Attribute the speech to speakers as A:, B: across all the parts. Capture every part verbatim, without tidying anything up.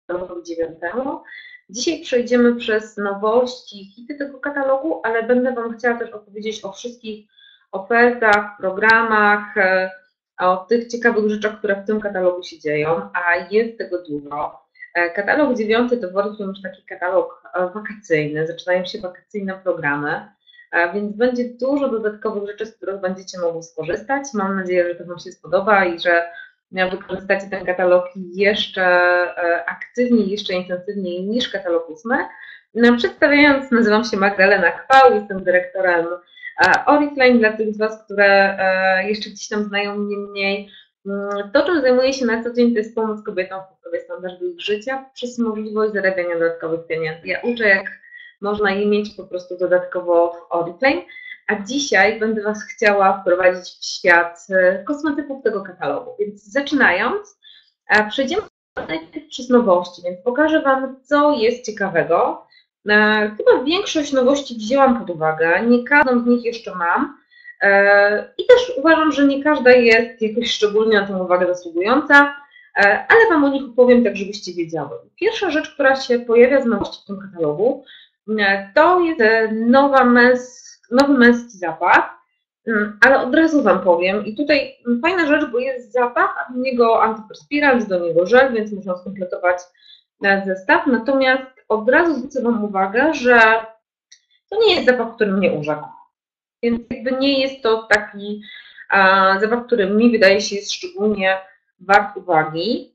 A: katalogowi dziewiątemu. Dzisiaj przejdziemy przez nowości, hity tego katalogu, ale będę Wam chciała też opowiedzieć o wszystkich ofertach, programach, o tych ciekawych rzeczach, które w tym katalogu się dzieją, a jest tego dużo. Katalog dziewiąty to właśnie już taki katalog wakacyjny, zaczynają się wakacyjne programy, więc będzie dużo dodatkowych rzeczy, z których będziecie mogli skorzystać. Mam nadzieję, że to Wam się spodoba i że wykorzystacie ten katalog jeszcze aktywniej, jeszcze intensywniej niż katalog ósmy. Przedstawiając, nazywam się Magdalena Chwał, jestem dyrektorem Oriflame. Dla tych z Was, które jeszcze gdzieś tam znają mnie mniej, to, czym zajmuję się na co dzień, to jest pomoc kobietom w poprawie standardu ich życia przez możliwość zarabiania dodatkowych pieniędzy. Ja uczę, jak można je mieć po prostu dodatkowo w Oriflame, a dzisiaj będę Was chciała wprowadzić w świat kosmetyków tego katalogu. Więc zaczynając, przejdziemy najpierw przez nowości, więc pokażę Wam, co jest ciekawego. Chyba większość nowości wzięłam pod uwagę, nie każdą z nich jeszcze mam i też uważam, że nie każda jest jakoś szczególnie na tę uwagę zasługująca, ale Wam o nich opowiem tak, żebyście wiedziały. Pierwsza rzecz, która się pojawia z nowości w tym katalogu, to jest nowa męs nowy męski zapach, ale od razu Wam powiem, i tutaj fajna rzecz, bo jest zapach, a do niego antyperspirant, do niego żel, więc można skompletować zestaw, natomiast od razu zwrócę Wam uwagę, że to nie jest zapach, który mnie urzekł, więc jakby nie jest to taki a, zapach, który mi wydaje się jest szczególnie wart uwagi.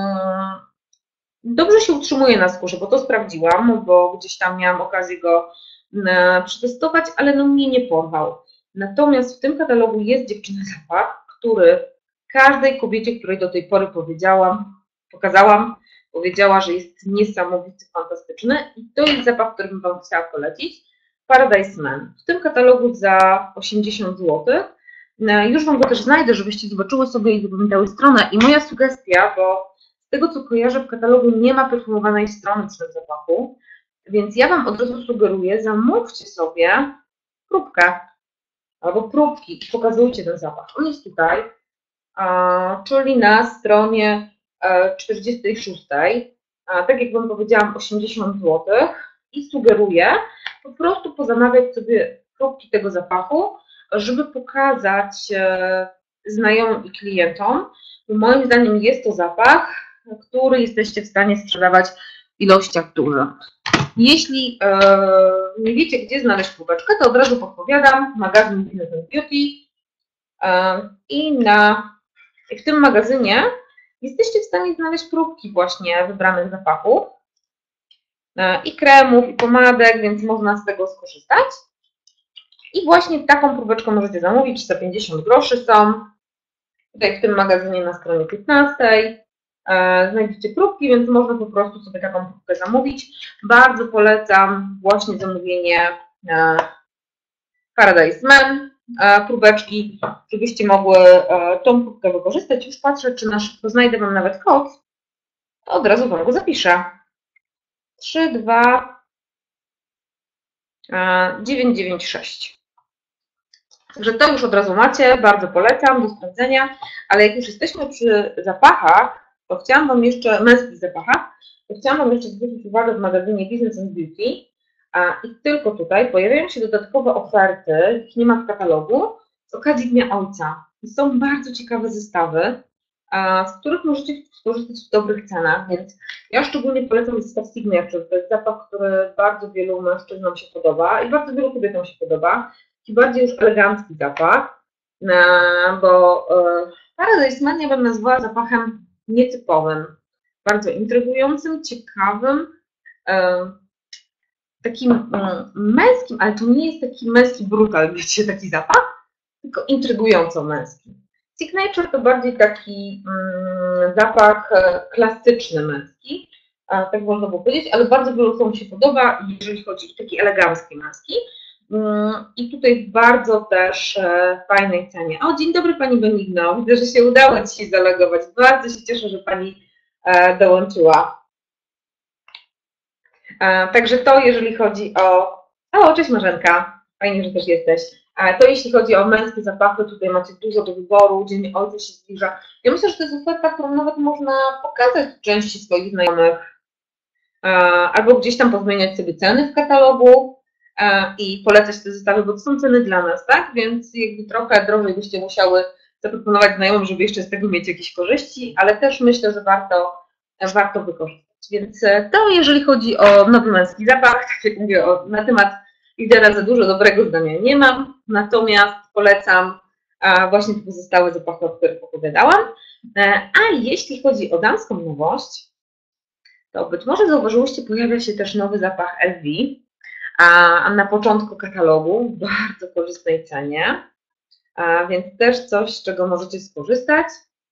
A: Dobrze się utrzymuje na skórze, bo to sprawdziłam, bo gdzieś tam miałam okazję go przetestować, ale no mnie nie porwał. Natomiast w tym katalogu jest dziewczyny zapach, który każdej kobiecie, której do tej pory powiedziałam, pokazałam, powiedziała, że jest niesamowity, fantastyczny i to jest zapach, który bym Wam chciała polecić. Paradise Man. W tym katalogu za osiemdziesiąt złotych. Już Wam go też znajdę, żebyście zobaczyły sobie i zapamiętały stronę. I moja sugestia, bo z tego co kojarzę, w katalogu nie ma perfumowanej strony przy tym zapachu, więc ja Wam od razu sugeruję, zamówcie sobie próbkę albo próbki i pokazujcie ten zapach. On jest tutaj, a, czyli na stronie czterdziestej szóstej, a, tak jak Wam powiedziałam, osiemdziesiąt złotych i sugeruję po prostu pozamawiać sobie próbki tego zapachu, żeby pokazać e, znajomym i klientom, bo moim zdaniem jest to zapach, który jesteście w stanie sprzedawać w ilościach dużych. Jeśli e, nie wiecie, gdzie znaleźć próbeczkę, to od razu podpowiadam magazyn Business and Beauty e, i na, w tym magazynie jesteście w stanie znaleźć próbki właśnie wybranych zapachów e, i kremów, i pomadek, więc można z tego skorzystać. I właśnie taką próbeczkę możecie zamówić, za pięćdziesiąt groszy są. Tutaj w tym magazynie na stronie piętnastej. Znajdziecie próbki, więc można po prostu sobie taką próbkę zamówić. Bardzo polecam właśnie zamówienie Paradise Man próbeczki, żebyście mogły tą próbkę wykorzystać. Już patrzę, czy na szybko znajdę Wam nawet kod, to od razu Wam go zapiszę. trzy dwa dziewięć dziewięć sześć. Także to już od razu macie, bardzo polecam do sprawdzenia, ale jak już jesteśmy przy zapachach, to chciałam Wam jeszcze, męskich zapachach, to chciałam Wam jeszcze zwrócić uwagę w magazynie Business and Beauty i tylko tutaj pojawiają się dodatkowe oferty, ich nie ma w katalogu, z okazji Dnia Ojca. I są bardzo ciekawe zestawy, z których możecie skorzystać w dobrych cenach, więc ja szczególnie polecam zestaw Signature. To jest zapach, który bardzo wielu mężczyznom się podoba i bardzo wielu kobietom się podoba. Taki bardziej już elegancki zapach, bo Paradise Man ja bym nazwała zapachem nietypowym, bardzo intrygującym, ciekawym, takim męskim, ale to nie jest taki męski brutal, wiecie, taki zapach, tylko intrygująco męski. Signature to bardziej taki zapach klasyczny męski, tak można było powiedzieć, ale bardzo wielu osobom się podoba, jeżeli chodzi o taki elegancki męski. I tutaj w bardzo też fajnej cenie. O, dzień dobry Pani Benigno, widzę, że się udało dzisiaj zalogować. Bardzo się cieszę, że Pani dołączyła. Także to jeżeli chodzi o... O, cześć Marzenka, fajnie, że też jesteś. To jeśli chodzi o męskie zapachy, tutaj macie dużo do wyboru, Dzień Ojca się zbliża. Ja myślę, że to jest oferta, którą nawet można pokazać części swoich znajomych. albo gdzieś tam pozmieniać sobie ceny w katalogu i polecać te zestawy, bo to są ceny dla nas, tak? Więc jakby trochę drożej byście musiały zaproponować znajomym, żeby jeszcze z tego mieć jakieś korzyści, ale też myślę, że warto, warto wykorzystać. Więc to jeżeli chodzi o nowy męski zapach, tak jak mówię, o, na temat lidera za dużo dobrego zdania nie mam, natomiast polecam właśnie te pozostałe zapachy, o których opowiadałam. A jeśli chodzi o damską nowość, to być może zauważyłyście, pojawia się też nowy zapach L V, a na początku katalogu w bardzo korzystnej cenie, a więc też coś, z czego możecie skorzystać.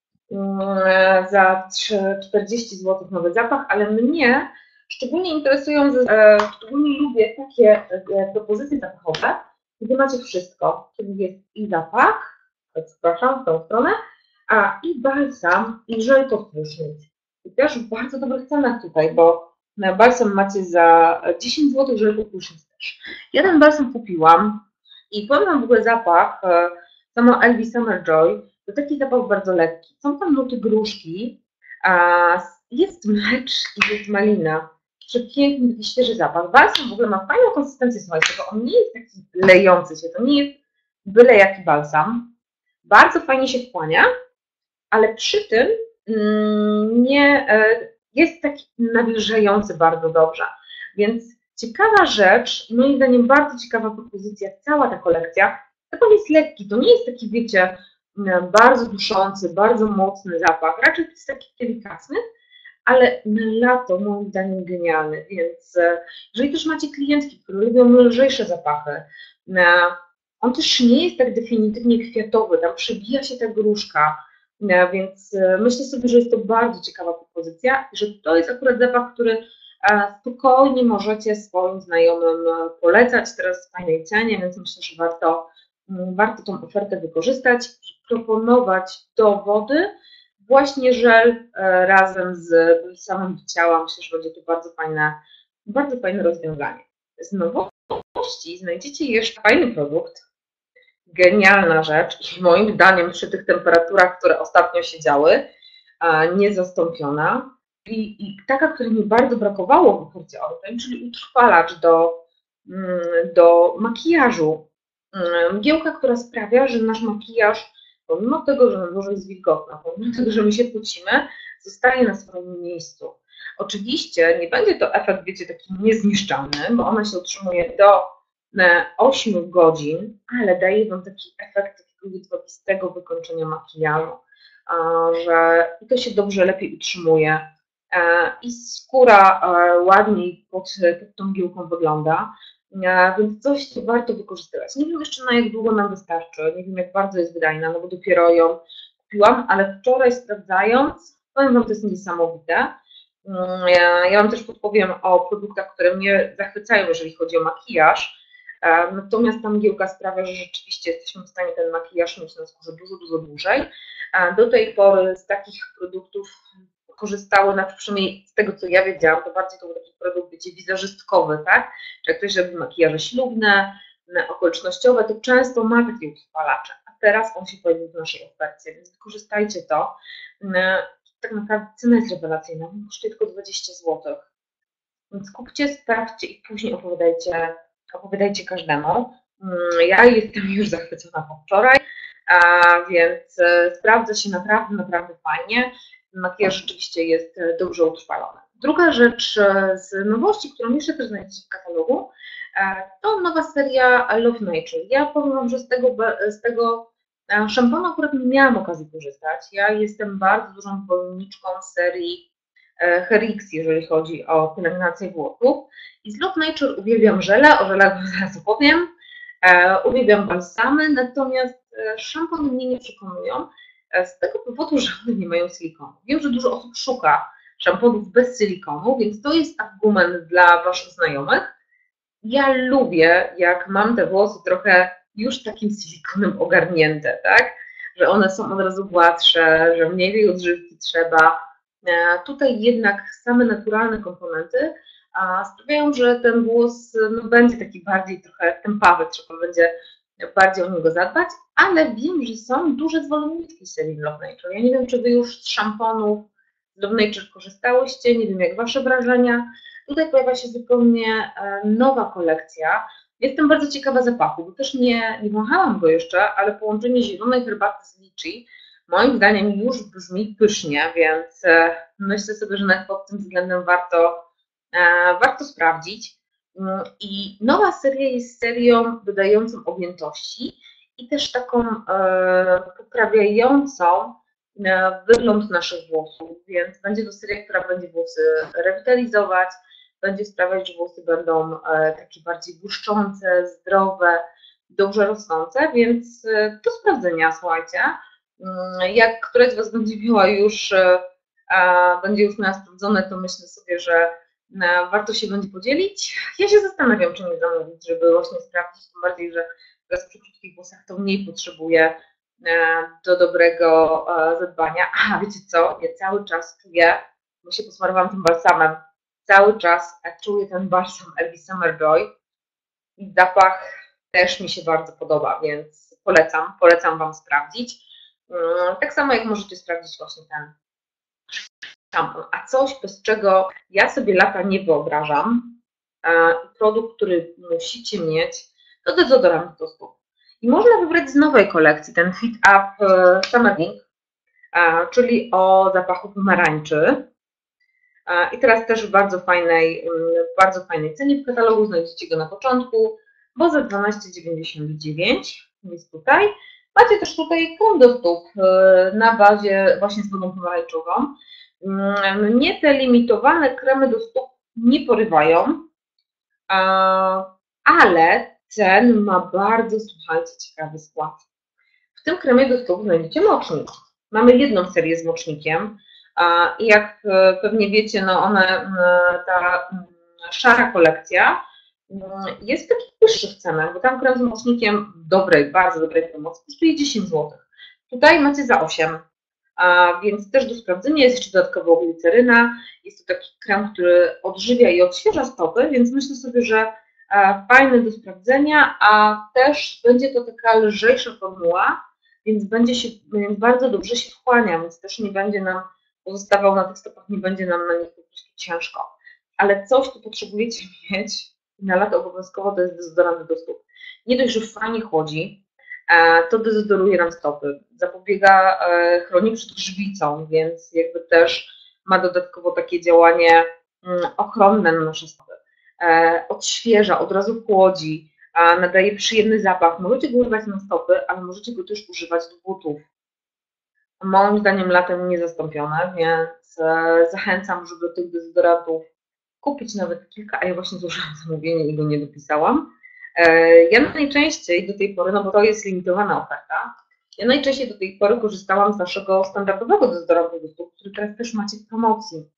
A: Za czterdzieści złotych nowy zapach, ale mnie szczególnie interesują, szczególnie lubię takie propozycje zapachowe, gdzie macie wszystko, czyli jest i zapach, przepraszam, w tą stronę, a i balsam, i żel pod prysznic. I też w bardzo dobrych cenach tutaj, bo na balsam macie za dziesięć złotych, żel pod prysznic też. Jeden balsam kupiłam i powiem wam w ogóle zapach, samo L V Summer Joy, to taki zapach bardzo lekki. Są tam nuty gruszki, a jest mlecz i jest malina. Przepiękny, taki świeży zapach. Balsam w ogóle ma fajną konsystencję, słuchajcie, bo on nie jest taki lejący się, to nie jest byle jaki balsam. Bardzo fajnie się wchłania, ale przy tym nie jest taki nawilżający bardzo dobrze. Więc ciekawa rzecz, moim zdaniem bardzo ciekawa propozycja, cała ta kolekcja. Zapach jest lekki, to nie jest taki, wiecie, bardzo duszący, bardzo mocny zapach, raczej jest taki delikatny, ale na lato moim zdaniem genialny, więc jeżeli też macie klientki, które lubią lżejsze zapachy, on też nie jest tak definitywnie kwiatowy, tam przebija się ta gruszka, więc myślę sobie, że jest to bardzo ciekawa propozycja, że to jest akurat zapach, który spokojnie możecie swoim znajomym polecać, teraz w fajnej cenie, więc myślę, że warto, warto tą ofertę wykorzystać i proponować do wody właśnie żel razem z samym ciała. Myślę, że będzie to bardzo fajne, bardzo fajne rozwiązanie. Z nowości znajdziecie jeszcze fajny produkt, genialna rzecz i moim zdaniem przy tych temperaturach, które ostatnio się działy, niezastąpiona i, i taka, której mi bardzo brakowało w ofercie Oriflame, czyli utrwalacz do, do makijażu. Mgiełka, która sprawia, że nasz makijaż, pomimo tego, że na dworze jest wilgotna, pomimo tego, że my się pocimy, zostaje na swoim miejscu. Oczywiście nie będzie to efekt, wiecie, taki niezniszczalny, bo ona się utrzymuje do ośmiu godzin, ale daje Wam taki efekt takiego jedwabistego wykończenia makijażu, że i to się dobrze, lepiej utrzymuje i skóra ładniej pod, pod tą mgiełką wygląda, więc coś, co warto wykorzystywać. Nie wiem jeszcze, na jak długo nam wystarczy, nie wiem, jak bardzo jest wydajna, no bo dopiero ją kupiłam, ale wczoraj sprawdzając, powiem Wam, to jest niesamowite. Ja, ja Wam też podpowiem o produktach, które mnie zachwycają, jeżeli chodzi o makijaż. Natomiast ta mgiełka sprawia, że rzeczywiście jesteśmy w stanie ten makijaż mieć na skórze dużo, dużo dłużej. Do tej pory z takich produktów korzystały, znaczy przynajmniej z tego, co ja wiedziałam, to bardziej to był taki produkt, wiecie, wizerzystkowy, tak? Czy jak ktoś robi makijaże ślubne, okolicznościowe, to często ma takie utrwalacze, a teraz on się pojawił w naszej ofercie, więc wykorzystajcie to. Tak naprawdę cena jest rewelacyjna, kosztuje tylko dwadzieścia złotych. Więc kupcie, sprawdźcie i później opowiadajcie, opowiadajcie każdemu. Ja jestem już zachwycona po wczoraj, a więc sprawdza się naprawdę, naprawdę fajnie. Makijaż rzeczywiście jest dobrze utrwalony. Druga rzecz z nowości, którą jeszcze też znajdziecie w katalogu, to nowa seria Love Nature. Ja powiem Wam, że z tego, z tego szamponu akurat nie miałam okazji korzystać. Ja jestem bardzo dużą zwolenniczką serii Herix, jeżeli chodzi o pielęgnację włosów. I z Love Nature uwielbiam żele, o żelach zaraz opowiem. Uwielbiam balsamy, natomiast szampony mnie nie przekonują z tego powodu, że one nie mają silikonu. Wiem, że dużo osób szuka szamponów bez silikonu, więc to jest argument dla Waszych znajomych. Ja lubię, jak mam te włosy trochę już takim silikonem ogarnięte, tak? Że one są od razu gładsze, że mniej tej odżywki trzeba. Tutaj jednak same naturalne komponenty sprawiają, że ten włos no, będzie taki bardziej trochę tępawy, trzeba będzie bardziej o niego zadbać, ale wiem, że są duże zwolenniczki serii Love Nature. Ja nie wiem, czy Wy już z szamponów Love Nature korzystałyście, nie wiem, jak Wasze wrażenia. Tutaj pojawia się zupełnie nowa kolekcja. Jestem bardzo ciekawa zapachu, bo też nie, nie wąchałam go jeszcze, ale połączenie zielonej herbaty z liczy moim zdaniem już brzmi pysznie, więc myślę sobie, że nawet pod tym względem warto, warto sprawdzić. I nowa seria jest serią dodającą objętości i też taką poprawiającą wygląd naszych włosów, więc będzie to seria, która będzie włosy rewitalizować, będzie sprawiać, że włosy będą takie bardziej błyszczące, zdrowe, dobrze rosnące, więc do sprawdzenia, słuchajcie. Jak któraś z Was będzie miała już, będzie już miała sprawdzone, to myślę sobie, że warto się będzie podzielić. Ja się zastanawiam, czy nie zamówić, żeby właśnie sprawdzić, tym bardziej, że teraz przy krótkich włosach to mniej potrzebuję do dobrego zadbania. A wiecie co, ja cały czas czuję, bo się posmarowałam tym balsamem, cały czas czuję ten balsam Elvie Summerjoy i zapach też mi się bardzo podoba, więc polecam, polecam Wam sprawdzić. Tak samo jak możecie sprawdzić właśnie ten szampon. A coś, bez czego ja sobie lata nie wyobrażam, produkt, który musicie mieć, to dezodorant do stóp. I można wybrać z nowej kolekcji ten Fit Up Summer Wing, czyli o zapachu pomarańczy. I teraz też w bardzo fajnej, bardzo fajnej cenie w katalogu, znajdziecie go na początku, bo za dwanaście dziewięćdziesiąt dziewięć jest tutaj. Macie też tutaj krem do stóp na bazie właśnie z wodą pomarańczową. Mnie te limitowane kremy do stóp nie porywają, ale ten ma bardzo, słuchajcie, ciekawy skład. W tym kremie do stóp znajdziecie mocznik. Mamy jedną serię z mocznikiem i jak pewnie wiecie, no one, ta szara kolekcja jest w takich wyższych cenach, bo tam krem z mocznikiem dobrej, bardzo dobrej promocji kosztuje dziesięć złotych. Tutaj macie za osiem, a więc też do sprawdzenia jest jeszcze dodatkowo gliceryna. Jest to taki krem, który odżywia i odświeża stopy, więc myślę sobie, że fajny do sprawdzenia, a też będzie to taka lżejsza formuła, więc będzie się, więc bardzo dobrze się wchłania, więc też nie będzie nam pozostawał na tych stopach, nie będzie nam na nich po prostu ciężko. Ale coś, co potrzebujecie mieć na lato obowiązkowo, to jest dezodorant do stóp. Nie dość, że fajnie chłodzi, to dezodoruje nam stopy, zapobiega, chroni przed grzbicą, więc jakby też ma dodatkowo takie działanie ochronne na nasze stopy. Odświeża, od razu chłodzi, nadaje przyjemny zapach. Możecie go używać na stopy, ale możecie go też używać do butów. Moim zdaniem latem niezastąpione, więc zachęcam, żeby tych dezodorantów kupić nawet kilka, a ja właśnie złożyłam zamówienie i go nie dopisałam. Ja najczęściej do tej pory, no bo to jest limitowana oferta, ja najczęściej do tej pory korzystałam z naszego standardowego dezodorantu do stóp, który teraz też macie w promocji.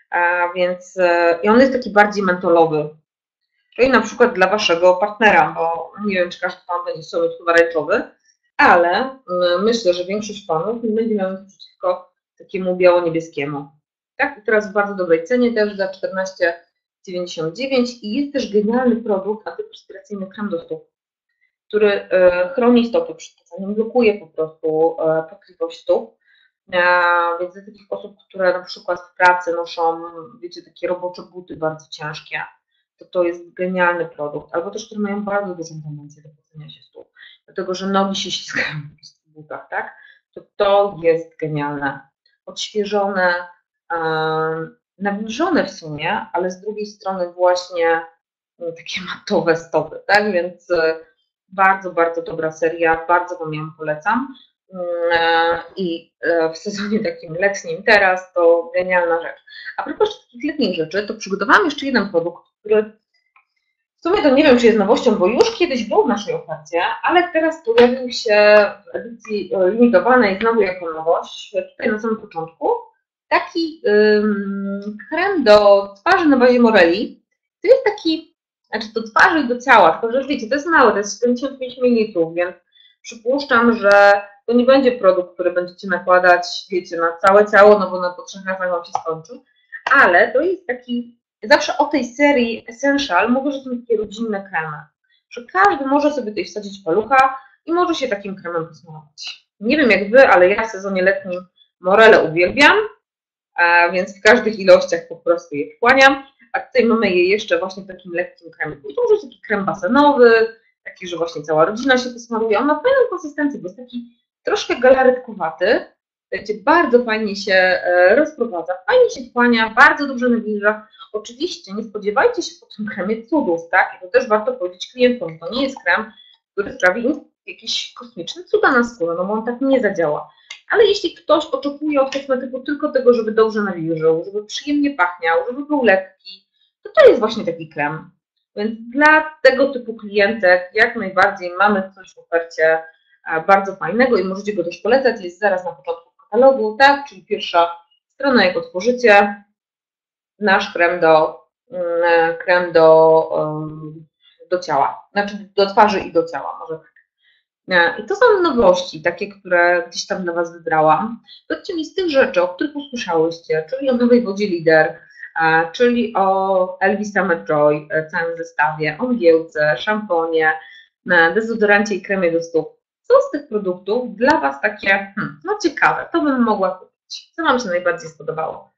A: Więc i on jest taki bardziej mentolowy, czyli na przykład dla Waszego partnera, bo nie wiem, czy każdy Pan będzie sobie pomarańczowy, ale myślę, że większość Panów nie będzie miała nic przeciwko takiemu biało-niebieskiemu. Tak, i teraz w bardzo dobrej cenie też za czternaście dziewięćdziesiąt dziewięć i jest też genialny produkt antyperspiracyjny krem do stóp, który chroni stopy przed poceniem, blokuje po prostu potliwość stóp. Więc dla takich osób, które na przykład w pracy noszą, wiecie, takie robocze buty bardzo ciężkie, to to jest genialny produkt. Albo też, które mają bardzo dużą tendencję do pocenia się stóp, dlatego że nogi się ściskają w butach, tak? To to jest genialne. Odświeżone, nawilżone w sumie, ale z drugiej strony właśnie takie matowe stopy, tak? Więc bardzo, bardzo dobra seria, bardzo Wam ją polecam. I w sezonie takim letnim teraz to genialna rzecz. A propos takich letnich rzeczy, to przygotowałam jeszcze jeden produkt, który w sumie to nie wiem, czy jest nowością, bo już kiedyś był w naszej ofercie, ale teraz pojawił się w edycji limitowanej znowu jako nowość, tutaj na samym początku, taki um, krem do twarzy na bazie Morelli. To jest taki, znaczy do twarzy i do ciała, tylko że wiecie, to jest małe, to jest siedemdziesiąt pięć mililitrów, więc przypuszczam, że to nie będzie produkt, który będziecie nakładać, wiecie, na całe ciało, no bo na po trzech razach Wam się skończy, ale to jest taki, zawsze o tej serii Essential mówię, że to są takie rodzinne kremy, że każdy może sobie tutaj wsadzić palucha i może się takim kremem posmarować. Nie wiem jak Wy, ale ja w sezonie letnim Morele uwielbiam, więc w każdych ilościach po prostu je wchłaniam, a tutaj mamy je jeszcze właśnie w takim lekkim kremie. To może być taki krem basenowy, taki, że właśnie cała rodzina się posmaruje. On ma fajną konsystencję, bo jest taki troszkę galaretkowaty, gdzie bardzo fajnie się rozprowadza, fajnie się wchłania, bardzo dobrze nawilża. Oczywiście nie spodziewajcie się po tym kremie cudów, tak? I to też warto powiedzieć klientom, to nie jest krem, który sprawi im jakieś kosmiczne cuda na skórę, no bo on tak nie zadziała. Ale jeśli ktoś oczekuje od kosmetyku tylko tego, żeby dobrze nawilżył, żeby przyjemnie pachniał, żeby był lekki, to to jest właśnie taki krem. Więc dla tego typu klientek jak najbardziej mamy coś w ofercie bardzo fajnego i możecie go też polecać. Jest zaraz na początku katalogu, tak? Czyli pierwsza strona, jak otworzycie, nasz krem do, krem do, do ciała, znaczy do twarzy i do ciała, może tak. I to są nowości, takie, które gdzieś tam dla Was wybrałam. Powiedzcie mi z tych rzeczy, o których usłyszałyście, czyli o nowej wodzie Lider, czyli o Elvis Summer Joy, całym zestawie, o mgiełce, szamponie, dezodorancie i kremie do stóp. Co z tych produktów dla Was takie, hmm, no ciekawe, to bym mogła kupić. Co Wam się najbardziej spodobało?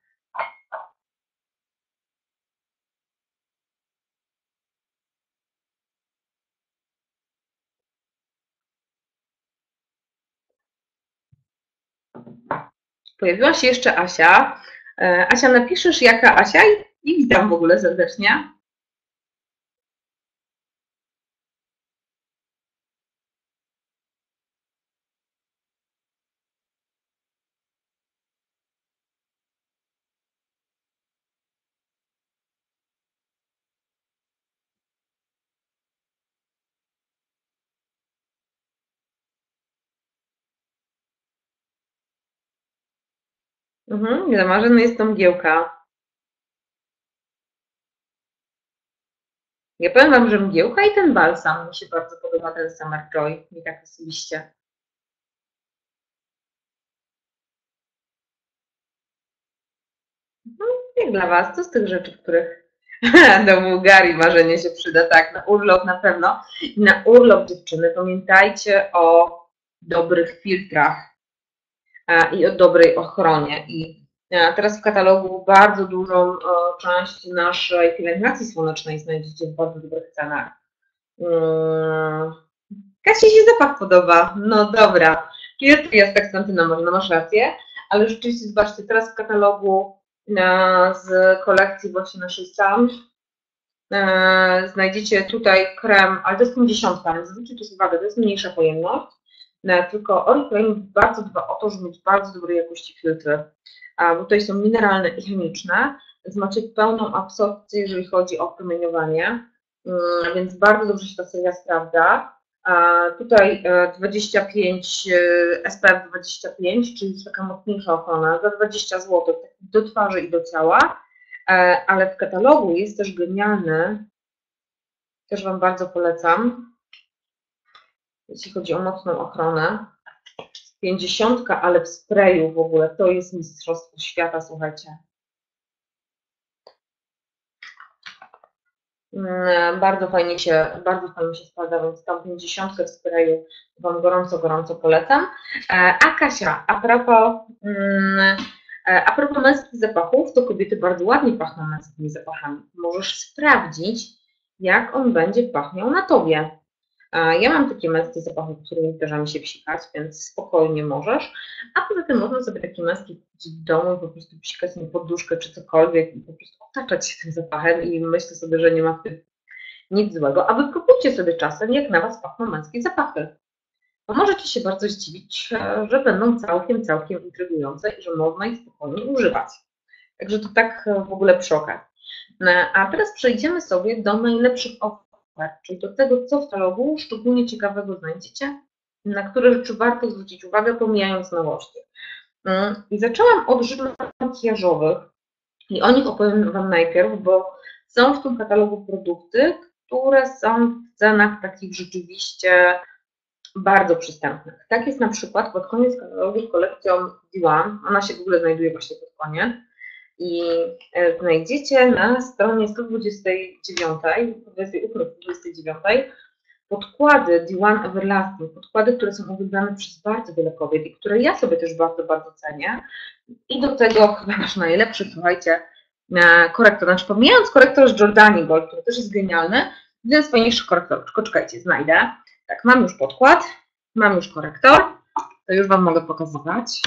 A: Pojawiła się jeszcze Asia. Asia, napiszesz jaka Asia i witam w ogóle serdecznie. Mhm, dla Marzeny jest to mgiełka. Ja powiem Wam, że mgiełka i ten balsam mi się bardzo podoba, ten Summer Joy, mi tak osobiście. No, jak dla Was, co z tych rzeczy, których do Bułgarii Marzenie się przyda, tak, na urlop na pewno. I na urlop, dziewczyny, pamiętajcie o dobrych filtrach i o dobrej ochronie. I teraz w katalogu bardzo dużą część naszej pielęgnacji słonecznej znajdziecie w bardzo dobrych cenach. Kasia się zapach podoba. No dobra. Jest jest Konstantyna, może masz rację, ale rzeczywiście zobaczcie, teraz w katalogu z kolekcji właśnie naszej Sam znajdziecie tutaj krem, ale to jest pięćdziesiąt, więc zwróćcie też uwagę, to jest mniejsza pojemność, tylko Oriflame bardzo dba o to, żeby mieć bardzo dobrej jakości filtry, bo tutaj są mineralne i chemiczne, więc macie pełną absorpcję, jeżeli chodzi o promieniowanie, więc bardzo dobrze się ta seria sprawdza. Tutaj dwadzieścia pięć, S P F dwadzieścia pięć, czyli taka mocniejsza ochrona, za dwadzieścia złotych do twarzy i do ciała, ale w katalogu jest też genialny, też Wam bardzo polecam, jeśli chodzi o mocną ochronę. pięćdziesiątka, ale w sprayu w ogóle, to jest mistrzostwo świata, słuchajcie. Bardzo fajnie się, bardzo fajnie się sprawdza, więc tą pięćdziesiątkę w sprayu Wam gorąco, gorąco polecam. A Kasia, a propos, a propos męskich zapachów, to kobiety bardzo ładnie pachną męskimi zapachami. Możesz sprawdzić, jak on będzie pachniał na Tobie. Ja mam takie męskie zapachy, którymi zdarza mi się psikać, więc spokojnie możesz. A poza tym można sobie takie męskie kupić w domu, po prostu psikać na poduszkę czy cokolwiek i po prostu otaczać się tym zapachem i myślę sobie, że nie ma w tym nic złego. A wy próbujcie sobie czasem, jak na Was pachną męskie zapachy. Bo możecie się bardzo zdziwić, że będą całkiem, całkiem intrygujące i że można ich spokojnie używać. Także to tak w ogóle przy okazji. A teraz przejdziemy sobie do najlepszych ofert, czyli do tego, co w katalogu szczególnie ciekawego znajdziecie, na które rzeczy warto zwrócić uwagę, pomijając nowości. I zaczęłam od żywot makijażowych i o nich opowiem Wam najpierw, bo są w tym katalogu produkty, które są w cenach takich rzeczywiście bardzo przystępnych. Tak jest na przykład pod koniec katalogu z kolekcją D jeden, ona się w ogóle znajduje właśnie pod koniec, i znajdziecie na stronie sto dwudziestej dziewiątej, dwudziestej ósmej, dwudziestej dziewiątej podkłady D jeden Everlasting, podkłady, które są uwybrane przez bardzo wiele kobiet i które ja sobie też bardzo, bardzo cenię. I do tego chyba nasz najlepszy, słuchajcie, korektor, znaczy pomijając korektor z Jordanii Gold, który też jest genialny, jeden z fajniejszych korektorów. Tylko czekajcie, znajdę. Tak, mam już podkład, mam już korektor, to już Wam mogę pokazywać.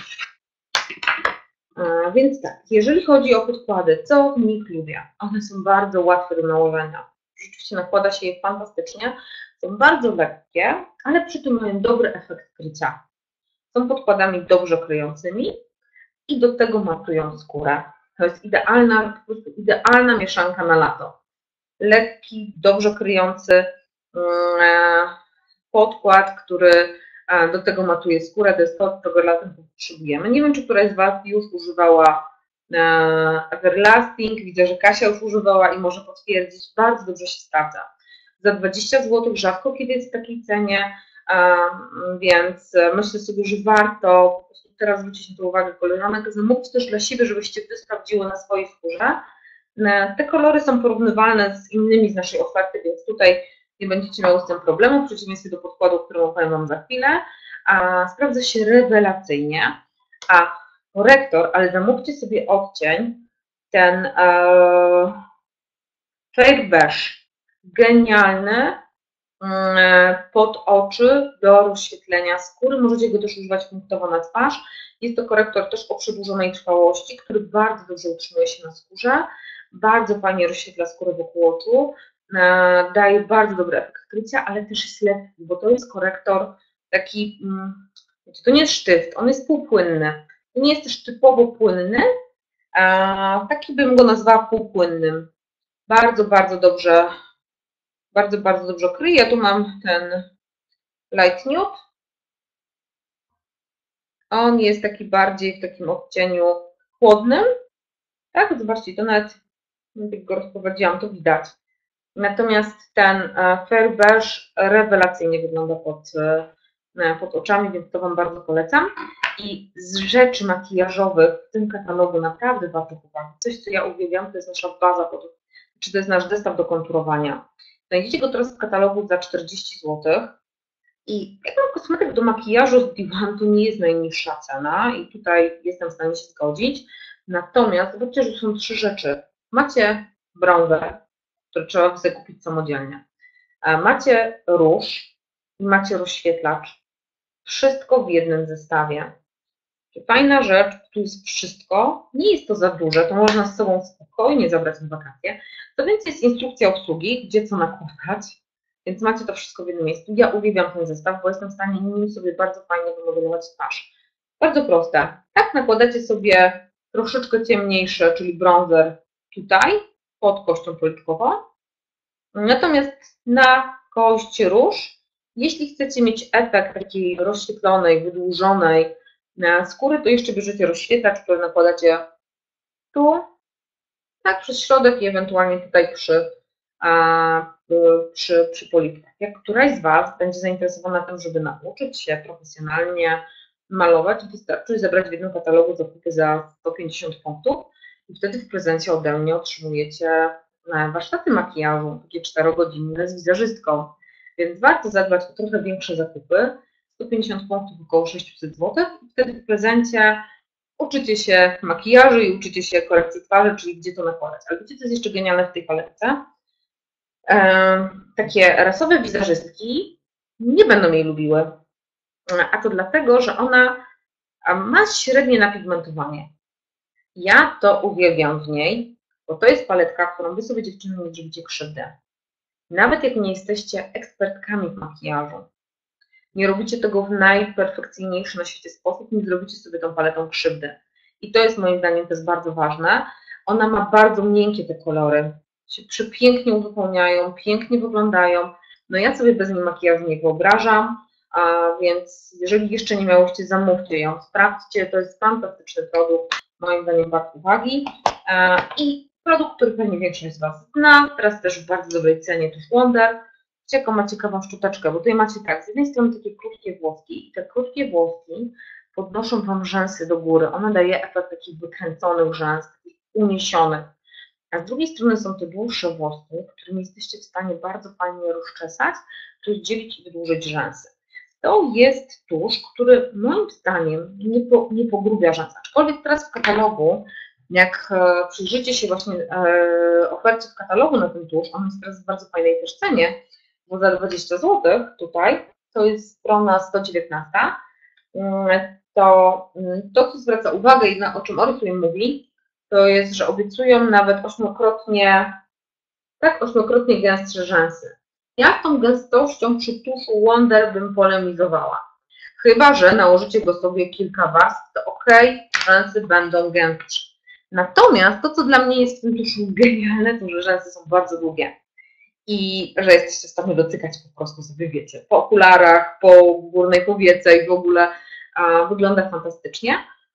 A: A więc tak, jeżeli chodzi o podkłady, co w nich lubię? One są bardzo łatwe do nałożenia. Rzeczywiście nakłada się je fantastycznie. Są bardzo lekkie, ale przy tym mają dobry efekt krycia. Są podkładami dobrze kryjącymi i do tego matują skórę. To jest idealna, po prostu idealna mieszanka na lato. Lekki, dobrze kryjący podkład, który do tego matuje skórę, to jest to, czego latem potrzebujemy. Nie wiem, czy któraś z Was już używała Everlasting, widzę, że Kasia już używała i może potwierdzić, bardzo dobrze się sprawdza. Za dwadzieścia złotych rzadko kiedy jest w takiej cenie, więc myślę sobie, że warto po prostu teraz zwrócić na to uwagę koleżanek, zamówić też dla siebie, żebyście Wy sprawdziły na swojej skórze. Te kolory są porównywalne z innymi z naszej oferty, więc tutaj nie będziecie miały z tym problemu, w przeciwieństwie do podkładu, o którym opowiem Wam za chwilę. A sprawdza się rewelacyjnie. A korektor, ale zamówcie sobie odcień, ten e, Fair Beige, genialny, pod oczy do rozświetlenia skóry. Możecie go też używać punktowo na twarz. Jest to korektor też o przedłużonej trwałości, który bardzo dobrze utrzymuje się na skórze. Bardzo fajnie rozświetla skórę wokół oczu. Daje bardzo dobry efekt krycia, ale też jest lekki, bo to jest korektor taki, to nie jest sztyft, on jest półpłynny. To nie jest też typowo płynny, taki bym go nazwała półpłynnym. Bardzo, bardzo dobrze Bardzo, bardzo dobrze kryje. Ja tu mam ten Light Nude. On jest taki bardziej w takim odcieniu chłodnym. Tak, zobaczcie, to nawet jak go rozprowadziłam, to widać. Natomiast ten Fair Beige rewelacyjnie wygląda pod, pod oczami, więc to Wam bardzo polecam. I z rzeczy makijażowych w tym katalogu naprawdę warto uwagi. Coś, co ja uwielbiam, to jest nasza baza, pod, czy to jest nasz zestaw do konturowania. Znajdziecie go teraz w katalogu za czterdzieści złotych i jak mam kosmetyk do makijażu z Divan, to nie jest najniższa cena i tutaj jestem w stanie się zgodzić. Natomiast zobaczcie, że są trzy rzeczy. Macie bronzer, który trzeba sobie kupić samodzielnie. Macie róż i macie rozświetlacz. Wszystko w jednym zestawie. Fajna rzecz, tu jest wszystko. Nie jest to za duże, to można z sobą spokojnie zabrać na wakacje. To więc jest instrukcja obsługi, gdzie co nakładać, więc macie to wszystko w jednym miejscu. Ja uwielbiam ten zestaw, bo jestem w stanie nim sobie bardzo fajnie wymodelować twarz. Bardzo proste. Tak nakładacie sobie troszeczkę ciemniejsze, czyli bronzer tutaj, pod kością policzkową. Natomiast na kość róż, jeśli chcecie mieć efekt takiej rozświetlonej, wydłużonej skóry, to jeszcze bierzecie rozświetlacz, który nakładacie tu, tak, przez środek i ewentualnie tutaj przy, a, przy, przy policzkach. Jak któraś z Was będzie zainteresowana tym, żeby nauczyć się profesjonalnie malować, wystarczy zebrać w jednym katalogu zakupy za sto pięćdziesiąt punktów i wtedy w prezencie ode mnie otrzymujecie warsztaty makijażu, takie czterogodzinne z wizerzystką. Więc warto zadbać o trochę większe zakupy, sto pięćdziesiąt punktów, około sześćset złotych i wtedy w prezencie uczycie się makijażu i uczycie się korekcji twarzy, czyli gdzie to nakładać. Ale wiecie, co jest jeszcze genialne w tej paletce? Eee, takie rasowe wizerzystki nie będą jej lubiły. A to dlatego, że ona ma średnie napigmentowanie. Ja to uwielbiam w niej, bo to jest paletka, którą Wy sobie, dziewczyny, nie zrobicie krzywdy. Nawet jak nie jesteście ekspertkami w makijażu, nie robicie tego w najperfekcyjniejszy na świecie sposób, nie zrobicie sobie tą paletą krzywdy. I to jest moim zdaniem też bardzo ważne. Ona ma bardzo miękkie te kolory, się przepięknie uzupełniają, pięknie wyglądają. No ja sobie bez niej makijażu nie wyobrażam, a więc jeżeli jeszcze nie miałyście, zamówcie ją, sprawdźcie, to jest fantastyczny produkt, moim zdaniem wart uwagi. I produkt, który pewnie większość z Was zna, teraz też w bardzo dobrej cenie, to jest Wonder. Jaką ma ciekawą szczoteczkę, bo tutaj macie tak, z jednej strony takie krótkie włoski i te krótkie włoski podnoszą Wam rzęsy do góry. Ona daje efekt takich wykręconych rzęs, takich uniesionych. A z drugiej strony są te dłuższe włoski, którymi jesteście w stanie bardzo fajnie rozczesać, rozdzielić i wydłużyć rzęsy. To jest tusz, który moim zdaniem nie, po, nie pogrubia rzęs. Aczkolwiek teraz w katalogu Jak przyjrzycie się właśnie ofercie w katalogu na ten tusz, on jest teraz w bardzo fajnej też cenie, bo za dwadzieścia złotych tutaj, to jest strona sto dziewiętnaście, to to, co zwraca uwagę i na, o czym Oriflame mówi, to jest, że obiecują nawet ośmiokrotnie, tak, ośmiokrotnie gęstsze rzęsy. Ja tą gęstością przy tuszu Wonder bym polemizowała. Chyba że nałożycie go sobie kilka warstw, to ok, rzęsy będą gęstsze. Natomiast to, co dla mnie jest w tym tuszu genialne, to że rzęsy są bardzo długie i że jesteście w stanie dotykać po prostu sobie, wiecie, po okularach, po górnej powiece i w ogóle a, wygląda fantastycznie.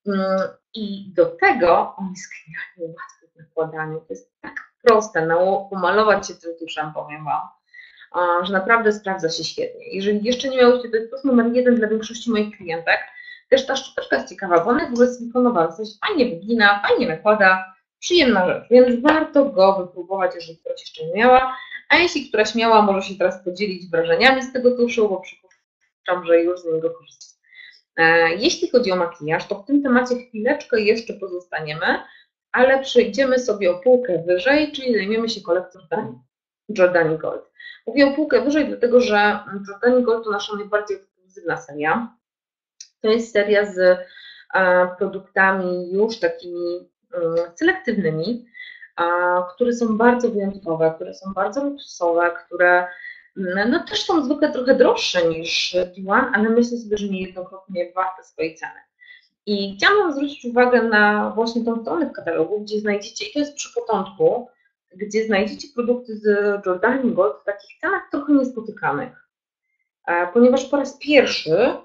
A: I do tego on jest genialnie łatwy w nakładaniu. To jest tak proste, no, pomalować się tym tuszem, powiem Wam, że naprawdę sprawdza się świetnie. Jeżeli jeszcze nie miałyście, to jest tusz numer jeden dla większości moich klientek. Też ta szczoteczka jest ciekawa, bo ona jest w ogóle silikonowa, coś fajnie wygina, fajnie nakłada, przyjemna rzecz, więc warto go wypróbować, jeżeli ktoś jeszcze nie miała. A jeśli któraś miała, może się teraz podzielić wrażeniami z tego tuszu, bo przypuszczam, że już z niego korzysta. Jeśli chodzi o makijaż, to w tym temacie chwileczkę jeszcze pozostaniemy, ale przejdziemy sobie o półkę wyżej, czyli zajmiemy się kolekcją Jordani Gold. Mówię o półkę wyżej, dlatego że Jordani Gold to nasza najbardziej ekskluzywna seria. To jest seria z produktami już takimi selektywnymi, które są bardzo wyjątkowe, które są bardzo luksusowe, które no, też są zwykle trochę droższe niż D jeden, ale myślę sobie, że niejednokrotnie warte swojej ceny. I chciałam zwrócić uwagę na właśnie tą stronę w katalogu, gdzie znajdziecie, i to jest przy początku, gdzie znajdziecie produkty z Jordani Gold w takich cenach trochę niespotykanych. Ponieważ po raz pierwszy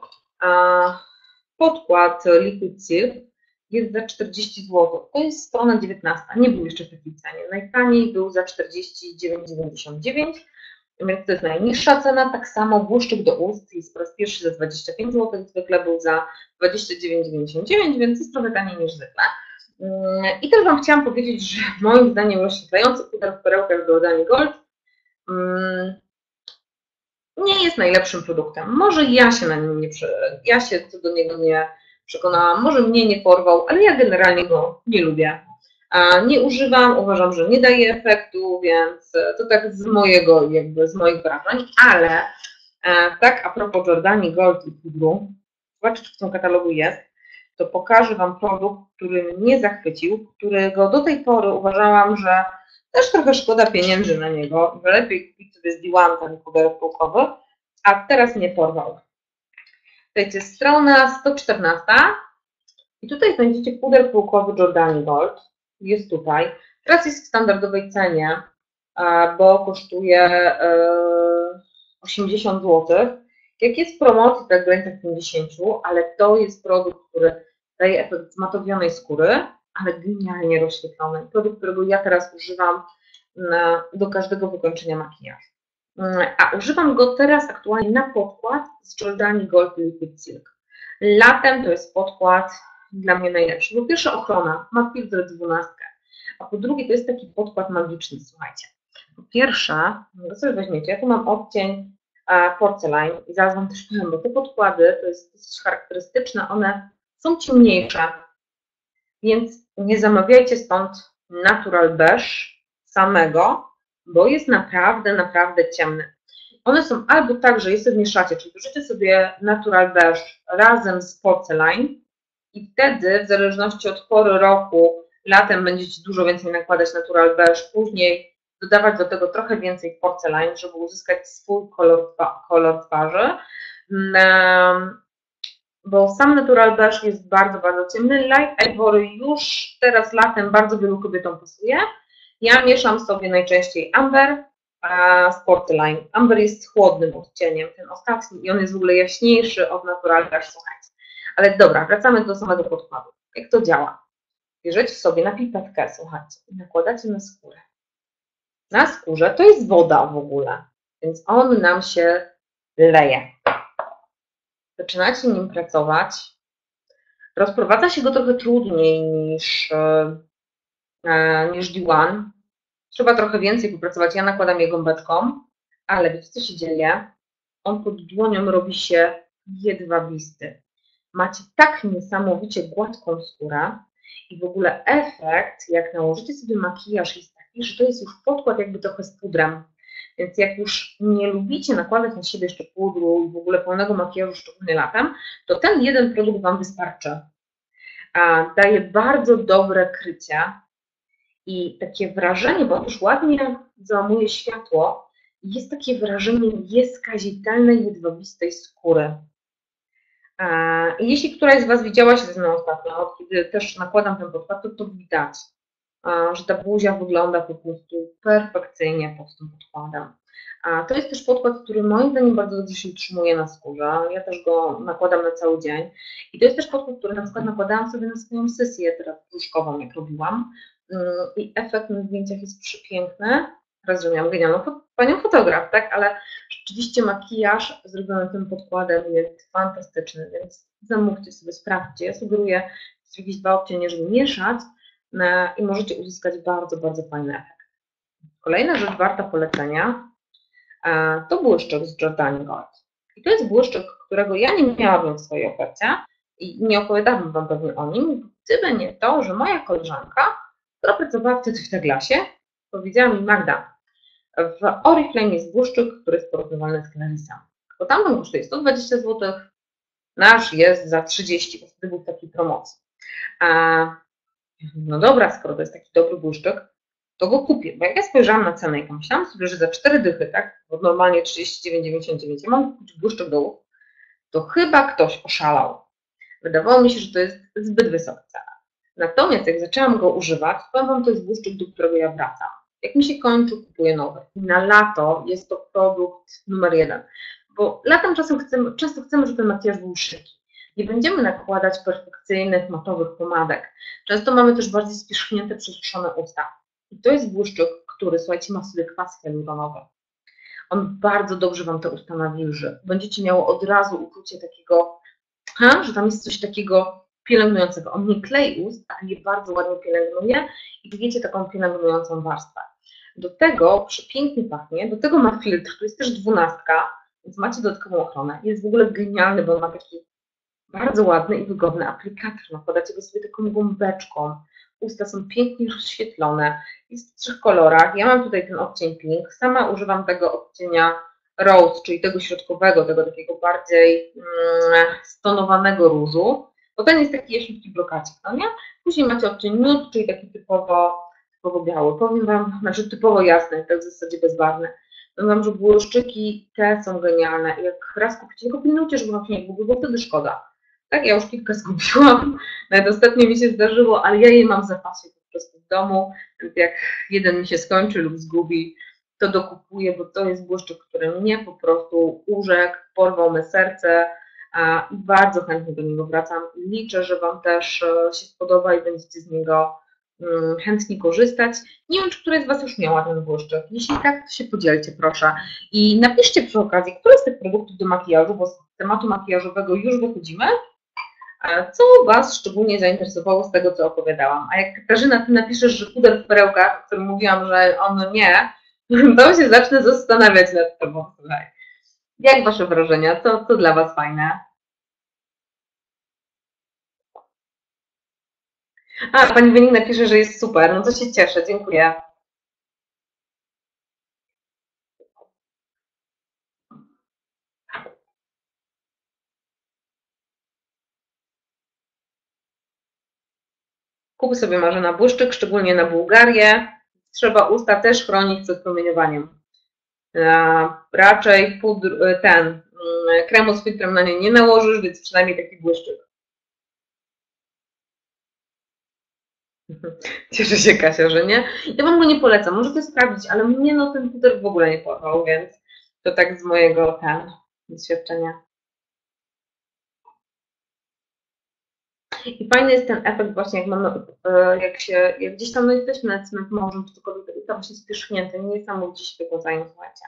A: podkład Liquid Silk jest za czterdzieści złotych. To jest strona dziewiętnasta. Nie był jeszcze w takiej cenie. Najtaniej był za czterdzieści dziewięć dziewięćdziesiąt dziewięć. Więc to jest najniższa cena. Tak samo błyszczyk do ust jest po raz pierwszy za dwadzieścia pięć złotych. Zwykle był za dwadzieścia dziewięć dziewięćdziesiąt dziewięć, więc jest trochę taniej niż zwykle. I też Wam chciałam powiedzieć, że moim zdaniem rozświetlający puder w perełkach Jordani Gold nie jest najlepszym produktem. Może ja się na nim nie, ja się co do niego nie przekonałam, może mnie nie porwał, ale ja generalnie go nie lubię. Nie używam, uważam, że nie daje efektu, więc to tak z mojego, jakby z moich wrażeń, ale tak a propos Jordani Gold i pudru, zobaczcie, czy w tym katalogu jest, to pokażę Wam produkt, który mnie zachwycił, którego do tej pory uważałam, że też trochę szkoda pieniędzy na niego, że lepiej kupić sobie z D jeden ten puder półkowy, a teraz mnie porwał. Słuchajcie, strona sto czternaście i tutaj znajdziecie puder półkowy Jordani Gold. Jest tutaj. Teraz jest w standardowej cenie, bo kosztuje osiemdziesiąt złotych. Jak jest w promocji, to w granicach pięćdziesiąt, ale to jest produkt, który daje efekt zmatowionej skóry, ale genialnie rozświetlony. Produkt, którego ja teraz używam do każdego wykończenia makijażu. A używam go teraz aktualnie na podkład z Jordani Gold Liquid Silk. Latem to jest podkład dla mnie najlepszy. Po pierwsze ochrona, ma filtr dwunastkę, a po drugie to jest taki podkład magiczny, słuchajcie. Po pierwsze, go sobie weźmiecie, ja tu mam odcień porcelain i zaraz Wam też powiem, bo te podkłady to jest dosyć charakterystyczne, one są ciemniejsze, więc nie zamawiajcie stąd Natural Beige samego, bo jest naprawdę, naprawdę ciemny. One są albo tak, że je sobie mieszacie, czyli bierzecie sobie Natural Beige razem z Porcelain i wtedy w zależności od pory roku, latem będziecie dużo więcej nakładać Natural Beige, później dodawać do tego trochę więcej Porcelain, żeby uzyskać swój kolor, kolor twarzy. Bo sam Natural Beige jest bardzo, bardzo ciemny. Light Ivory już teraz latem bardzo wielu kobietom pasuje. Ja mieszam sobie najczęściej Amber z Porcelain. Amber jest chłodnym odcieniem, ten ostatni, i on jest w ogóle jaśniejszy od Natural Beige, słuchajcie. Ale dobra, wracamy do samego podkładu. Jak to działa? Bierzecie sobie na pipetkę, słuchajcie, i nakładacie na skórę. Na skórze to jest woda w ogóle, więc on nam się leje. Zaczynacie nim pracować. Rozprowadza się go trochę trudniej niż, niż D jeden. Trzeba trochę więcej popracować. Ja nakładam je gąbeczką, ale wiecie, co się dzieje? On pod dłonią robi się jedwabisty. Macie tak niesamowicie gładką skórę I w ogóle efekt, jak nałożycie sobie makijaż, jest taki, że to jest już podkład jakby trochę z pudrem. Więc jak już nie lubicie nakładać na siebie jeszcze pudru i w ogóle pełnego makijażu, szczególnie latem, to ten jeden produkt Wam wystarczy. A daje bardzo dobre krycie i takie wrażenie, bo już ładnie załamuje światło, jest takie wrażenie nieskazitelnej, jedwabistej skóry. I jeśli któraś z Was widziała się ze mną ostatnio, kiedy też nakładam ten podkład, to to widać, że ta buzia wygląda po prostu perfekcyjnie pod tym podkładem. A to jest też podkład, który moim zdaniem bardzo dobrze się utrzymuje na skórze. Ja też go nakładam na cały dzień. I to jest też podkład, który na przykład nakładałam sobie na swoją sesję teraz różkową, jak robiłam. I efekt na zdjęciach jest przepiękny. Raz, że miałam genialną panią fotograf, tak? Ale rzeczywiście makijaż zrobiony tym podkładem jest fantastyczny, więc zamówcie sobie, sprawdźcie. Ja sugeruję jakieś dwa odcienie, żeby mieszać i możecie uzyskać bardzo, bardzo fajny efekt. Kolejna rzecz warta polecenia to błyszczyk z Jordani Gold. I to jest błyszczyk, którego ja nie miałabym w swojej ofercie i nie opowiadałabym Wam pewnie o nim, gdyby nie to, że moja koleżanka, która pracowała wtedy w Teglasie, powiedziała mi: Magda, w Oriflame jest błyszczyk, który jest porównywalny z Clarisem. Bo tamten kosztuje sto dwadzieścia złotych, nasz jest za trzydzieści, bo wtedy był w takiej promocji. No dobra, skoro to jest taki dobry błyszczyk, to go kupię. Bo jak ja spojrzałam na cenę i pomyślałam sobie, że za cztery dychy, tak, bo normalnie trzydzieści dziewięć dziewięćdziesiąt dziewięć, ja mam kupić błyszczyk do ust, to chyba ktoś oszalał. Wydawało mi się, że to jest zbyt wysoka cena. Natomiast jak zaczęłam go używać, powiem Wam, to jest błyszczyk, do którego ja wracam. Jak mi się kończy, kupuję nowy. I na lato jest to produkt numer jeden. Bo latem czasem chcemy, często chcemy, żeby ten makijaż był szybki. Nie będziemy nakładać perfekcyjnych, matowych pomadek. Często mamy też bardziej spierzchnięte, przesuszone usta. I to jest błyszczyk, który, słuchajcie, ma w sobie kwas hialuronowy. On bardzo dobrze Wam te usta nawilży. Będziecie miało od razu uczucie takiego, ha, że tam jest coś takiego pielęgnującego. On nie klei ust, ale je bardzo ładnie pielęgnuje i wiecie taką pielęgnującą warstwę. Do tego przepięknie pachnie, do tego ma filtr, to jest też dwunastka, więc macie dodatkową ochronę. Jest w ogóle genialny, bo on ma taki bardzo ładny i wygodny aplikator. Nakładacie go sobie taką gąbeczką. Usta są pięknie rozświetlone. Jest w trzech kolorach. Ja mam tutaj ten odcień pink. Sama używam tego odcienia rose, czyli tego środkowego, tego takiego bardziej mm, stonowanego różu. Bo ten jest taki jaśniutki blokacik, no nie? Później macie odcień nude, czyli taki typowo, typowo biały. Powiem Wam, znaczy typowo jasny, tak w zasadzie bezbarwny. Powiem Wam, że błyszczyki te są genialne. Jak raz kupicie, tylko pilnujcie, żeby Wam się nie gubił, bo wtedy szkoda. Tak, ja już kilka zgubiłam, nawet ostatnio mi się zdarzyło, ale ja je mam w zapasie po prostu w domu, więc jak jeden mi się skończy lub zgubi, to dokupuję, bo to jest błyszczyk, który mnie po prostu urzekł, porwał me serce i bardzo chętnie do niego wracam. Liczę, że Wam też się spodoba i będziecie z niego chętnie korzystać. Nie wiem, czy któraś z Was już miała ten błyszczyk. Jeśli tak, to się podzielcie, proszę. I napiszcie przy okazji, które z tych produktów do makijażu, bo z tematu makijażowego już wychodzimy, co Was szczególnie zainteresowało z tego, co opowiadałam. A jak Katarzyna, Ty napiszesz, że puder w perełkach, o którym mówiłam, że on nie, to się zacznę zastanawiać nad Tobą. Słuchaj. Jak Wasze wrażenia? Co, co dla Was fajne? A, Pani Wynik napisze, że jest super. No to się cieszę, dziękuję. Kup sobie Marzena błyszczyk, szczególnie na Bułgarię. Trzeba usta też chronić przed promieniowaniem. Raczej pudr, ten kremu z filtrem na nie nie nałożysz, więc przynajmniej taki błyszczyk. Cieszę się, Kasia, że nie. Ja Wam go nie polecam, możecie sprawdzić, ale mnie no ten puder w ogóle nie porwał, więc to tak z mojego ten, doświadczenia. I fajny jest ten efekt właśnie, jak mamy, jak się, jak gdzieś tam no jesteśmy na cement morzem, czy cokolwiek, i to właśnie spierzchnięte, niesamowicie się wyglądają, słuchajcie.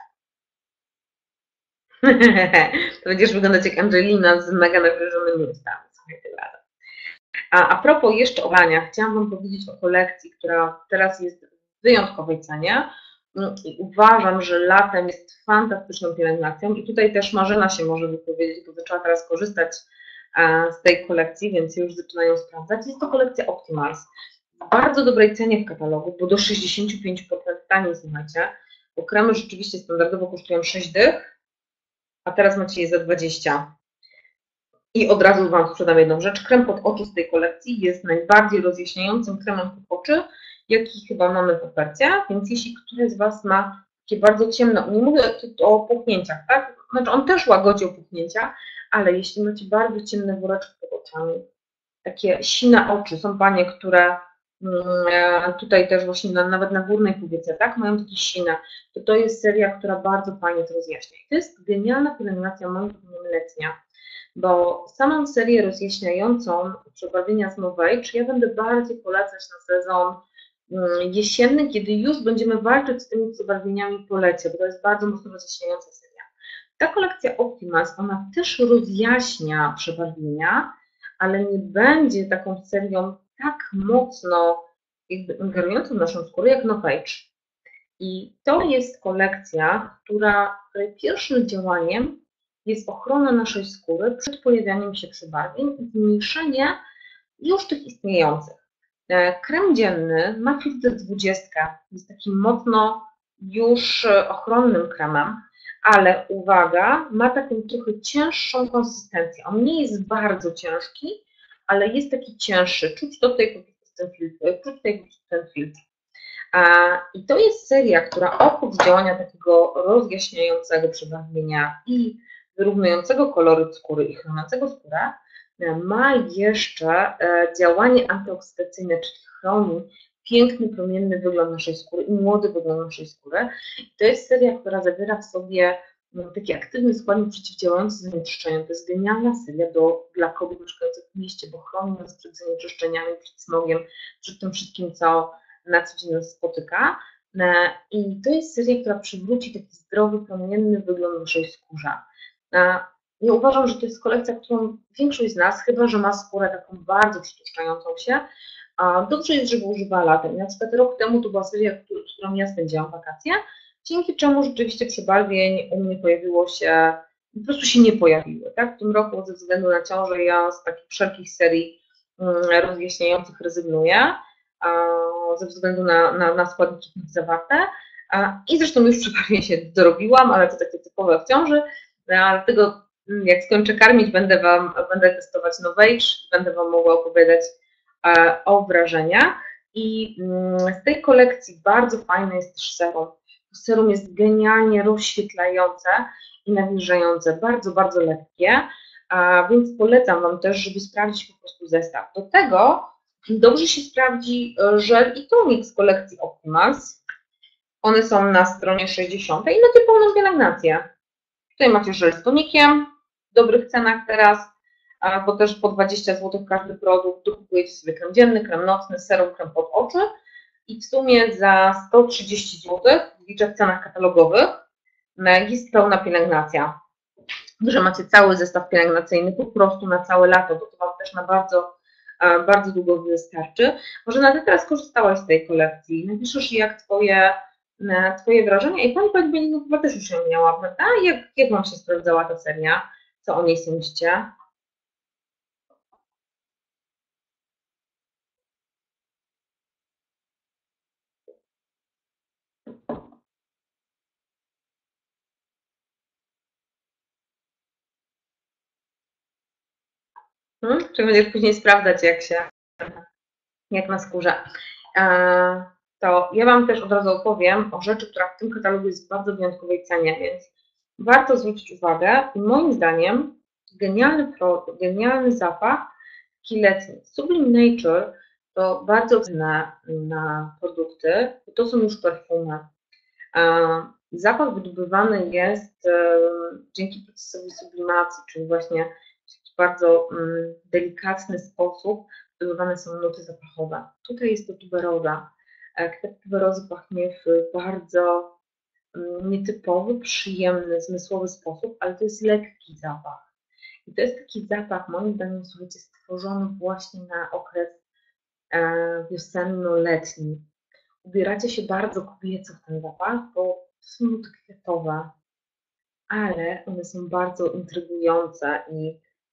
A: To będziesz wyglądać jak Angelina z mega nawilżonymi ustami, słuchaj, tym razem. A, a propos jeszcze ubrania, chciałam Wam powiedzieć o kolekcji, która teraz jest w wyjątkowej cenie i uważam, że latem jest fantastyczną pielęgnacją i tutaj też Marzena się może wypowiedzieć, bo zaczęła teraz korzystać z tej kolekcji, więc już zaczynają sprawdzać. Jest to kolekcja Optimals. W bardzo dobrej cenie w katalogu, bo do sześćdziesiąt pięć procent taniej, słuchajcie, bo kremy rzeczywiście standardowo kosztują sześć dych, a teraz macie je za dwadzieścia. I od razu Wam sprzedam jedną rzecz. Krem pod oczy z tej kolekcji jest najbardziej rozjaśniającym kremem pod oczy, jaki chyba mamy w ofercie, więc jeśli któryś z Was ma takie bardzo ciemne, nie mówię o puchnięciach, tak? Znaczy on też łagodzi opuchnięcia, ale jeśli macie bardzo ciemne woreczki pod oczami, takie sine oczy, są panie, które tutaj też właśnie nawet na górnej powiece, tak, mają takie sine, to to jest seria, która bardzo fajnie to rozjaśnia. I to jest genialna pielęgnacja moim zdaniem letnia, bo samą serię rozjaśniającą przebarwienia z Novage ja będę bardziej polecać na sezon jesienny, kiedy już będziemy walczyć z tymi przebarwieniami po lecie, bo to jest bardzo mocno rozjaśniająca seria. Ta kolekcja Optimals, ona też rozjaśnia przebarwienia, ale nie będzie taką serią tak mocno ingerującą w naszą skórę jak Novage. I to jest kolekcja, która, której pierwszym działaniem jest ochrona naszej skóry przed pojawianiem się przebarwień i zmniejszenie już tych istniejących. Krem dzienny ma filtr dwadzieścia, jest takim mocno już ochronnym kremem, ale uwaga, ma taką trochę cięższą konsystencję. On nie jest bardzo ciężki, ale jest taki cięższy. Czuć tutaj ten filtr. Czuć tutaj ten filtr. I to jest seria, która oprócz działania takiego rozjaśniającego przebarwienia i wyrównującego kolory skóry i chroniącego skórę, ma jeszcze działanie antyoksydacyjne, czyli chroni piękny, promienny wygląd naszej skóry i młody wygląd naszej skóry. I to jest seria, która zawiera w sobie taki aktywny składnik przeciwdziałający zanieczyszczeniom. To jest genialna seria do, dla kobiet mieszkających w mieście, bo chroni nas przed zanieczyszczeniami, przed smogiem, przed tym wszystkim, co na co dzień nas spotyka. I to jest seria, która przywróci taki zdrowy, promienny wygląd naszej skórze. Ja uważam, że to jest kolekcja, którą większość z nas, chyba że ma skórę taką bardzo przytłuszczającą się, dobrze jest, żeby używała latem. Na przykład rok temu to była seria, z którą ja spędziłam wakacje, dzięki czemu rzeczywiście przebarwień u mnie pojawiło się, po prostu się nie pojawiły. Tak? W tym roku ze względu na ciążę ja z takich wszelkich serii rozjaśniających rezygnuję, ze względu na, na, na składniki w nich zawarte. I zresztą już przebarwień się dorobiłam, ale to takie typowe w ciąży. Dlatego jak skończę karmić, będę Wam będę testować Novage, będę Wam mogła opowiadać o wrażeniach. I z tej kolekcji bardzo fajne jest też serum. Serum jest genialnie rozświetlające i nawilżające, bardzo, bardzo lekkie, więc polecam Wam też, żeby sprawdzić po prostu zestaw. Do tego dobrze się sprawdzi żel i tonik z kolekcji Optimals. One są na stronie sześćdziesiątej i macie pełną pielęgnację. Tutaj macie żel z tonikiem w dobrych cenach teraz, bo też po dwadzieścia złotych każdy produkt. Tu kupujecie sobie krem dzienny, krem nocny, serum, krem pod oczy i w sumie za sto trzydzieści złotych, liczę w cenach katalogowych, jest pełna pielęgnacja. Że macie cały zestaw pielęgnacyjny po prostu na całe lato, bo to Wam też na bardzo, bardzo długo wystarczy. Może nawet teraz korzystałaś z tej kolekcji, napiszesz jak Twoje, twoje wrażenia i Pani Pani chyba też już ją miała, prawda? Jak, jak Wam się sprawdzała ta seria? Co o niej sądzicie? Hmm? Czy będziesz później sprawdzać, jak się, jak na skórze? To ja Wam też od razu opowiem o rzeczy, która w tym katalogu jest w bardzo wyjątkowej cenie, więc warto zwrócić uwagę i moim zdaniem genialny, produkt, genialny zapach taki letni. Sublime Nature to bardzo cenne na produkty, to są już perfumy. Zapach wydobywany jest dzięki procesowi sublimacji, czyli właśnie w taki bardzo delikatny sposób wydobywane są nuty zapachowe. Tutaj jest to tuberoza. Kwiat tuberozy pachnie w bardzo nietypowy, przyjemny, zmysłowy sposób, ale to jest lekki zapach. I to jest taki zapach, moim zdaniem, słuchajcie, stworzony właśnie na okres wiosenno-letni. Ubieracie się bardzo kobieco w ten zapach, bo to są nuty kwiatowe, ale one są bardzo intrygujące i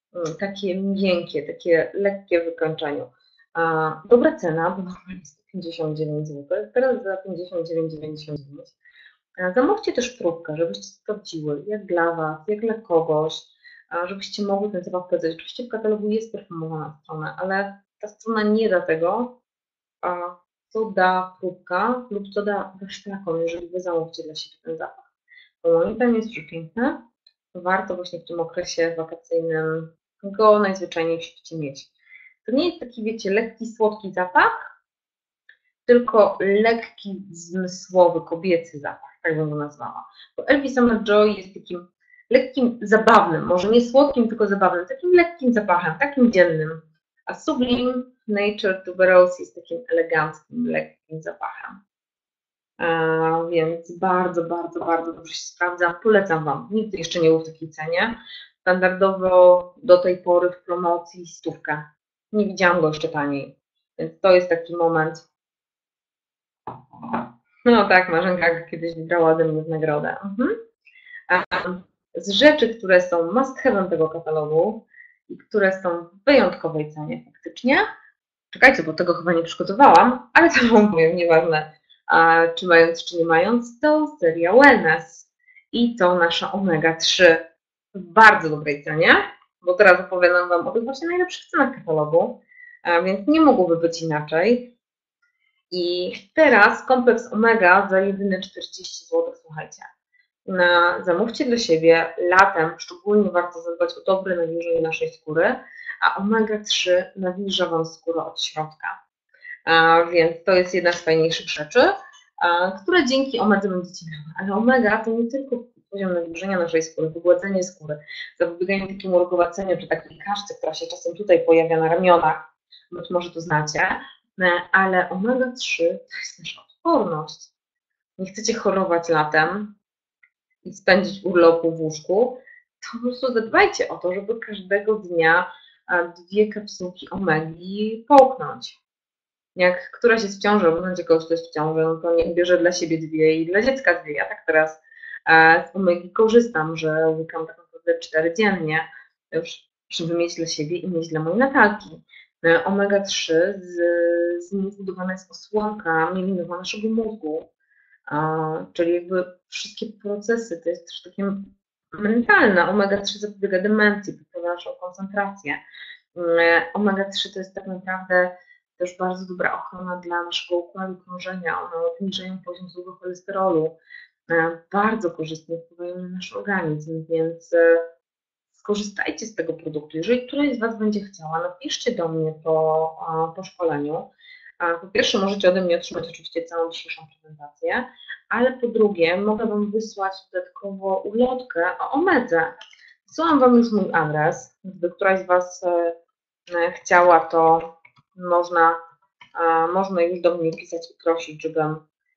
A: takie miękkie, takie lekkie w wykończeniu. Dobra cena, bo normalnie sto pięćdziesiąt dziewięć złotych, teraz za pięćdziesiąt dziewięć dziewięćdziesiąt dziewięć. Zamówcie też próbkę, żebyście sprawdziły, jak dla Was, jak dla kogoś, żebyście mogli ten zapach powiedzieć. Oczywiście w katalogu jest perfumowana strona, ale ta strona nie da tego, co da próbka lub co da Wasz flakon, jeżeli Wy zamówicie dla siebie ten zapach. Bo moim zdaniem jest przepiękne. Warto właśnie w tym okresie wakacyjnym go najzwyczajniej w świecie mieć. To nie jest taki, wiecie, lekki, słodki zapach, tylko lekki, zmysłowy, kobiecy zapach, tak bym go nazwała. Bo Elvis Summer Joy jest takim lekkim, zabawnym, może nie słodkim, tylko zabawnym, takim lekkim zapachem, takim dziennym. A Sublime Nature Tuberose jest takim eleganckim, lekkim zapachem. A więc bardzo, bardzo, bardzo dobrze się sprawdza. Polecam Wam. Nigdy jeszcze nie był w takiej cenie. Standardowo do tej pory w promocji stówkę. Nie widziałam go jeszcze taniej. Więc to jest taki moment. No tak, Marzenka kiedyś wybrała ode mnie w nagrodę. Mhm. Z rzeczy, które są must have tego katalogu i które są w wyjątkowej cenie faktycznie. Czekajcie, bo tego chyba nie przygotowałam, ale to Wam powiem, nieważne czy mając, czy nie mając, to seria Wellness i to nasza omega trzy w bardzo dobrej cenie, bo teraz opowiadam Wam o tych właśnie najlepszych cenach katalogu, więc nie mogłoby być inaczej. I teraz kompleks omega za jedyne czterdzieści złotych, słuchajcie. Zamówcie dla siebie latem, szczególnie warto zadbać o dobre nawilżenie naszej skóry, a omega trzy nawilża Wam skórę od środka. Więc to jest jedna z fajniejszych rzeczy, które dzięki omedze będziecie miały. Ale omega to nie tylko poziom nawilżenia naszej skóry, wygładzenie skóry, zapobieganie takiemu rogowaceniu czy takiej kaszce, która się czasem tutaj pojawia na ramionach, być może to znacie, ale omega trzy to jest nasza odporność. Nie chcecie chorować latem i spędzić urlopu w łóżku, to po prostu zadbajcie o to, żeby każdego dnia dwie kapsułki omegi połknąć. Jak któraś jest w ciąży, bo znacie kogoś, kto jest w ciąży, no to niech bierze dla siebie dwie i dla dziecka dwie. Ja tak teraz z omegi korzystam, że łykam tak naprawdę cztery dziennie, już żeby mieć dla siebie i mieć dla mojej Natalki. omega trzy, z, z niej zbudowana jest osłonka mielinowa naszego mózgu, czyli jakby wszystkie procesy, to jest też takie mentalne. omega trzy zapobiega demencji, poprawia naszą koncentrację. omega trzy to jest tak naprawdę też bardzo dobra ochrona dla naszego układu krążenia. One obniżają poziom złego cholesterolu, bardzo korzystnie wpływają na nasz organizm, więc skorzystajcie z tego produktu. Jeżeli któraś z Was będzie chciała, napiszcie do mnie po, po szkoleniu. Po pierwsze, możecie ode mnie otrzymać oczywiście całą dzisiejszą prezentację, ale po drugie, mogę Wam wysłać dodatkowo ulotkę o omedze. Wysyłam Wam już mój adres. Gdyby któraś z Was chciała, to można, można już do mnie pisać i prosić, żebym,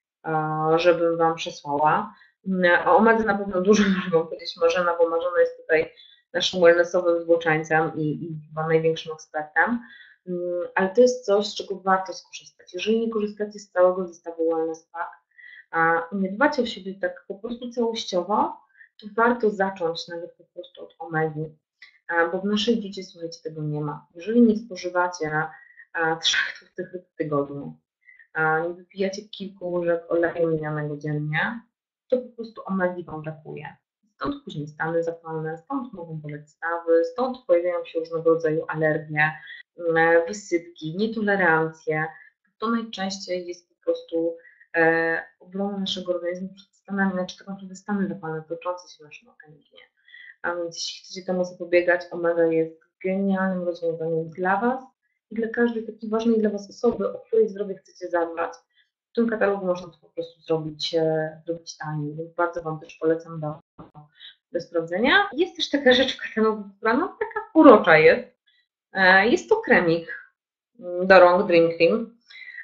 A: żebym Wam przesłała. O omedze na pewno dużo może Wam powiedzieć Marzena, bo Marzena jest tutaj naszym wellnessowym zboczeńcem i, i chyba największym ekspertem. Ale to jest coś, z czego warto skorzystać. Jeżeli nie korzystacie z całego zestawu Wellness Pack, a nie dbacie o siebie tak po prostu całościowo, to warto zacząć nawet po prostu od omegi, bo w naszej diecie, słuchajcie, tego nie ma. Jeżeli nie spożywacie trzech tłustych ryb w tygodniu, nie wypijacie kilku łyżek oleju lnianego dziennie, to po prostu omegi Wam brakuje. Stąd później stany zapalne, stąd mogą boleć stawy, stąd pojawiają się różnego rodzaju alergie, wysypki, nietolerancje. To najczęściej jest po prostu e, obrona naszego organizmu przed stanami, znaczy tak naprawdę stany zapalne toczące się w naszym organizmie. A więc jeśli chcecie temu zapobiegać, omega jest genialnym rozwiązaniem dla Was i dla każdej takiej ważnej dla Was osoby, o której zdrowie chcecie zadbać. W tym katalogu można to po prostu zrobić, e, zrobić taniej, więc bardzo Wam też polecam do, do sprawdzenia. Jest też taka rzecz w katalogu, która no, taka urocza jest. E, jest to kremik do rąk Dream Cream.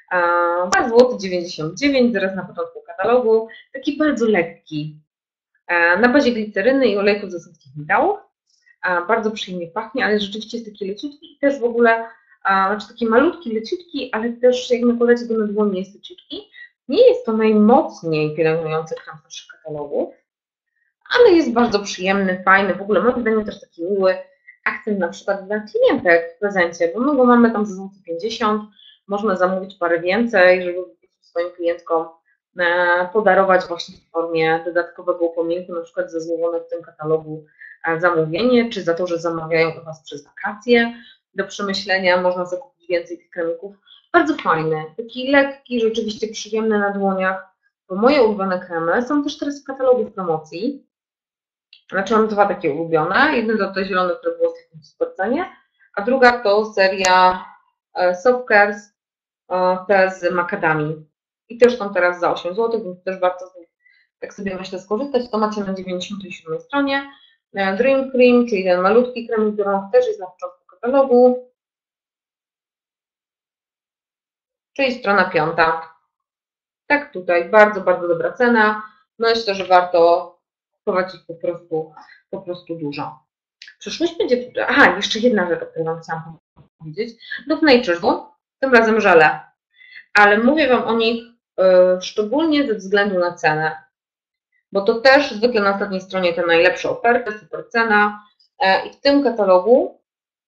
A: dwa złote dziewięćdziesiąt dziewięć, zaraz na początku katalogu. Taki bardzo lekki, e, na bazie gliceryny i olejków z esencji migdałów. Bardzo przyjemnie pachnie, ale rzeczywiście jest taki leciutki i też w ogóle znaczy taki malutki, leciutki, ale też jak nakładacie go na dłonie jest leciutki. Nie jest to najmocniej pielęgnujący krem z naszych katalogów, ale jest bardzo przyjemny, fajny, w ogóle moim zdaniem też taki miły, akcent na przykład dla klientek w prezencie, bo my go mamy tam za złoty pięćdziesiąt, można zamówić parę więcej, żeby swoim klientkom podarować właśnie w formie dodatkowego upominku, na przykład za złożone w tym katalogu zamówienie, czy za to, że zamawiają u Was przez wakacje. Do przemyślenia można zakupić więcej tych kremików. Bardzo fajny, taki lekki, rzeczywiście przyjemny na dłoniach, bo moje ulubione kremy są też teraz w katalogu w promocji. Znaczy mam dwa takie ulubione. Jeden to te zielone, które było w takim super cenie, a druga to seria Soft Cares, te z makadami. I też są teraz za osiem złotych, więc też warto, tak sobie myślę, skorzystać. To macie na dziewięćdziesiątej siódmej stronie. Dream Cream, czyli ten malutki krem, który też jest na początku katalogu. Czyli strona piąta. Tak, tutaj bardzo, bardzo dobra cena. Myślę, że warto kupować ich po prostu, po prostu dużo. Przyszłyśmy, aha, jeszcze jedna rzecz, o której Wam chciałam powiedzieć. Do Nature'u, tym razem żele. Ale mówię Wam o nich yy, szczególnie ze względu na cenę. Bo to też zwykle na ostatniej stronie te najlepsze oferty, super cena. Yy, I w tym katalogu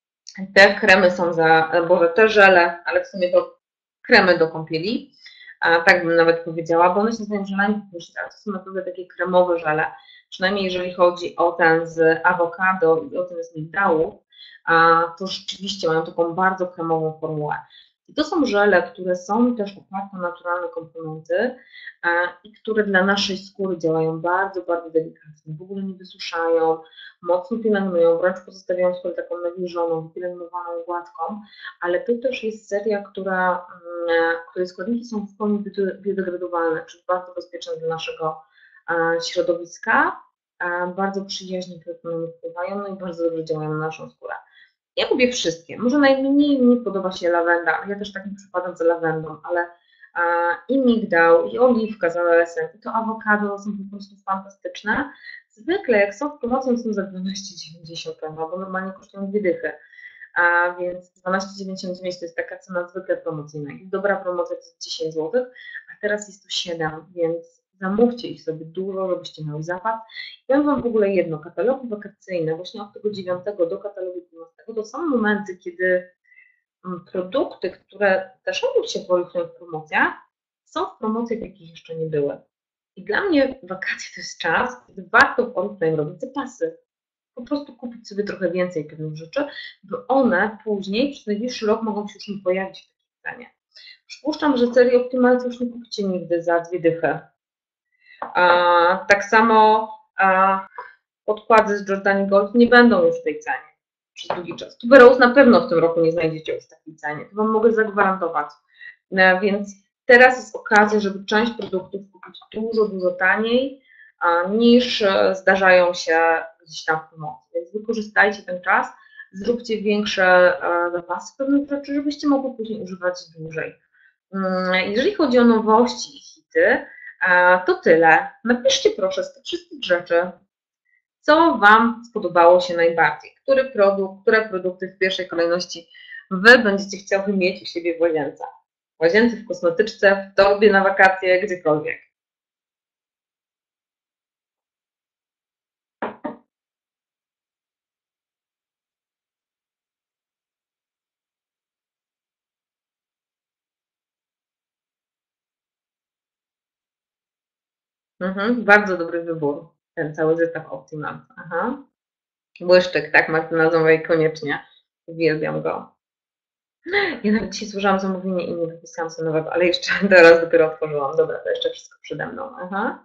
A: te kremy są za, boże, te żele, ale w sumie to kremy do kąpieli, a tak bym nawet powiedziała, bo one się nazywają żelami puszcza. To są naprawdę takie kremowe żele. Przynajmniej jeżeli chodzi o ten z awokado i o ten z migdału, to rzeczywiście mają taką bardzo kremową formułę. I to są żele, które są też oparte na naturalne komponenty i które dla naszej skóry działają bardzo, bardzo delikatnie. W ogóle nie wysuszają, mocno pielęgnują, wręcz pozostawiają skórę taką nawilżoną, wypielęgnowaną, gładką, ale to też jest seria, która, której składniki są w pełni biodegradowalne, czyli bardzo bezpieczne dla naszego środowiska, bardzo przyjaźnie wpływają, no i bardzo dobrze działają na naszą skórę. Ja lubię wszystkie. Może najmniej mi podoba się lawenda, ja też takim przypadam za lawendą, ale i migdał, i oliwka z aloesem, i to awokado są po prostu fantastyczne. Zwykle jak są w promocji, są za dwanaście dziewięćdziesiąt, bo normalnie kosztują dwie dychy. A więc dwanaście dziewięćdziesiąt dziewięć to jest taka cena zwykle promocyjna. I dobra promocja to jest dziesięć złotych, a teraz jest to siedem, więc zamówcie ich sobie dużo, żebyście mieli zapas. Ja Wam w ogóle jedno, katalogi wakacyjne, właśnie od tego dziewiątego do katalogu dwunastego, to są momenty, kiedy produkty, które też mogą się pojawić w promocjach, są w promocjach, jakich jeszcze nie były. I dla mnie wakacje to jest czas, kiedy warto w Oriflame robić zapasy. Po prostu kupić sobie trochę więcej pewnych rzeczy, bo one później przez najbliższy rok mogą się już nie pojawić w takiej cenie. Przypuszczam, że serii Optimalce już nie kupicie nigdy za dwie dychy. A, tak samo a, podkłady z Jordani Gold nie będą już w tej cenie przez długi czas. Tuberose na pewno w tym roku nie znajdziecie już w takiej cenie, to Wam mogę zagwarantować. No, więc teraz jest okazja, żeby część produktów kupić dużo, dużo taniej, a, niż zdarzają się gdzieś tam w promocji. Więc wykorzystajcie ten czas, zróbcie większe zapasy pewnych rzeczy, żebyście mogli później używać dłużej. Jeżeli chodzi o nowości i hity, to tyle. Napiszcie proszę z tych wszystkich rzeczy, co Wam spodobało się najbardziej. Który produkt, które produkty w pierwszej kolejności Wy będziecie chciały mieć u siebie w łazience. W łazience, w kosmetyczce, w torbie na wakacje, gdziekolwiek. Mhm, bardzo dobry wybór, ten cały zestaw Optimal. Aha. Błyszczyk, tak, Martyna Zowej, koniecznie. Uwielbiam go. Ja nawet dzisiaj słuchałam zamówienie i nie wypisałam sobie nowego, ale jeszcze teraz dopiero otworzyłam. Dobra, to jeszcze wszystko przede mną. Aha.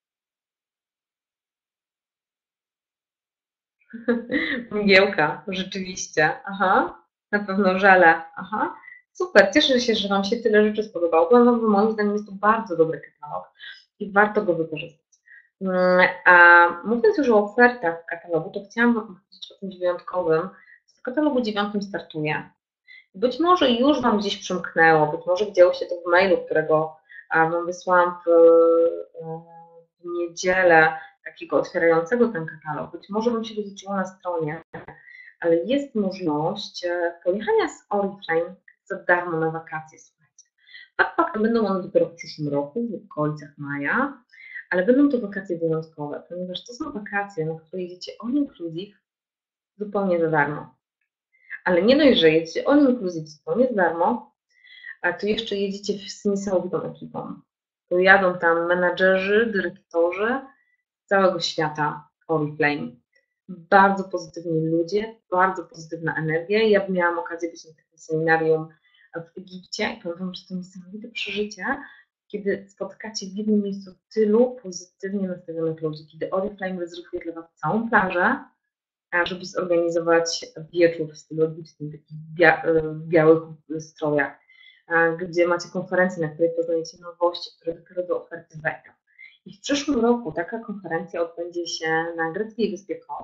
A: Mgiełka, rzeczywiście. Aha. Na pewno żele. Aha. Super, cieszę się, że Wam się tyle rzeczy spodobało. Powiem Wam, że moim zdaniem jest to bardzo dobry katalog i warto go wykorzystać. A mówiąc już o ofertach w katalogu, to chciałam Wam powiedzieć o czymś wyjątkowym. W katalogu dziewiątym startuje. Być może już Wam gdzieś przymknęło, być może widziało się to w mailu, którego Wam wysłałam w, w niedzielę, takiego otwierającego ten katalog. Być może Wam się wyliczyło na stronie, ale jest możliwość pojechania z Oriflame za darmo na wakacje. Słuchajcie. Fakt faktem będą one dopiero w przyszłym roku, w okolicach maja, ale będą to wakacje wyjątkowe, ponieważ to są wakacje, na które jedziecie all inclusive zupełnie za darmo. Ale nie dość, że jedziecie all inclusive zupełnie za darmo, a tu jeszcze jedziecie z niesamowitą ekipą. Tu jadą tam menadżerzy, dyrektorzy z całego świata Oriflame. Bardzo pozytywni ludzie, bardzo pozytywna energia. Ja miałam okazję być na takim seminarium w Egipcie i powiem wam, że to niesamowite przeżycie, kiedy spotkacie w jednym miejscu tylu pozytywnie nastawionych ludzi, kiedy Oriflame rezerwuje dla was całą plażę, żeby zorganizować wieczór w stylu egipskim, takich bia w białych strojach, gdzie macie konferencję, na której poznajecie nowości, które dopiero do oferty wejdą. I w przyszłym roku taka konferencja odbędzie się na greckiej wyspie Kos.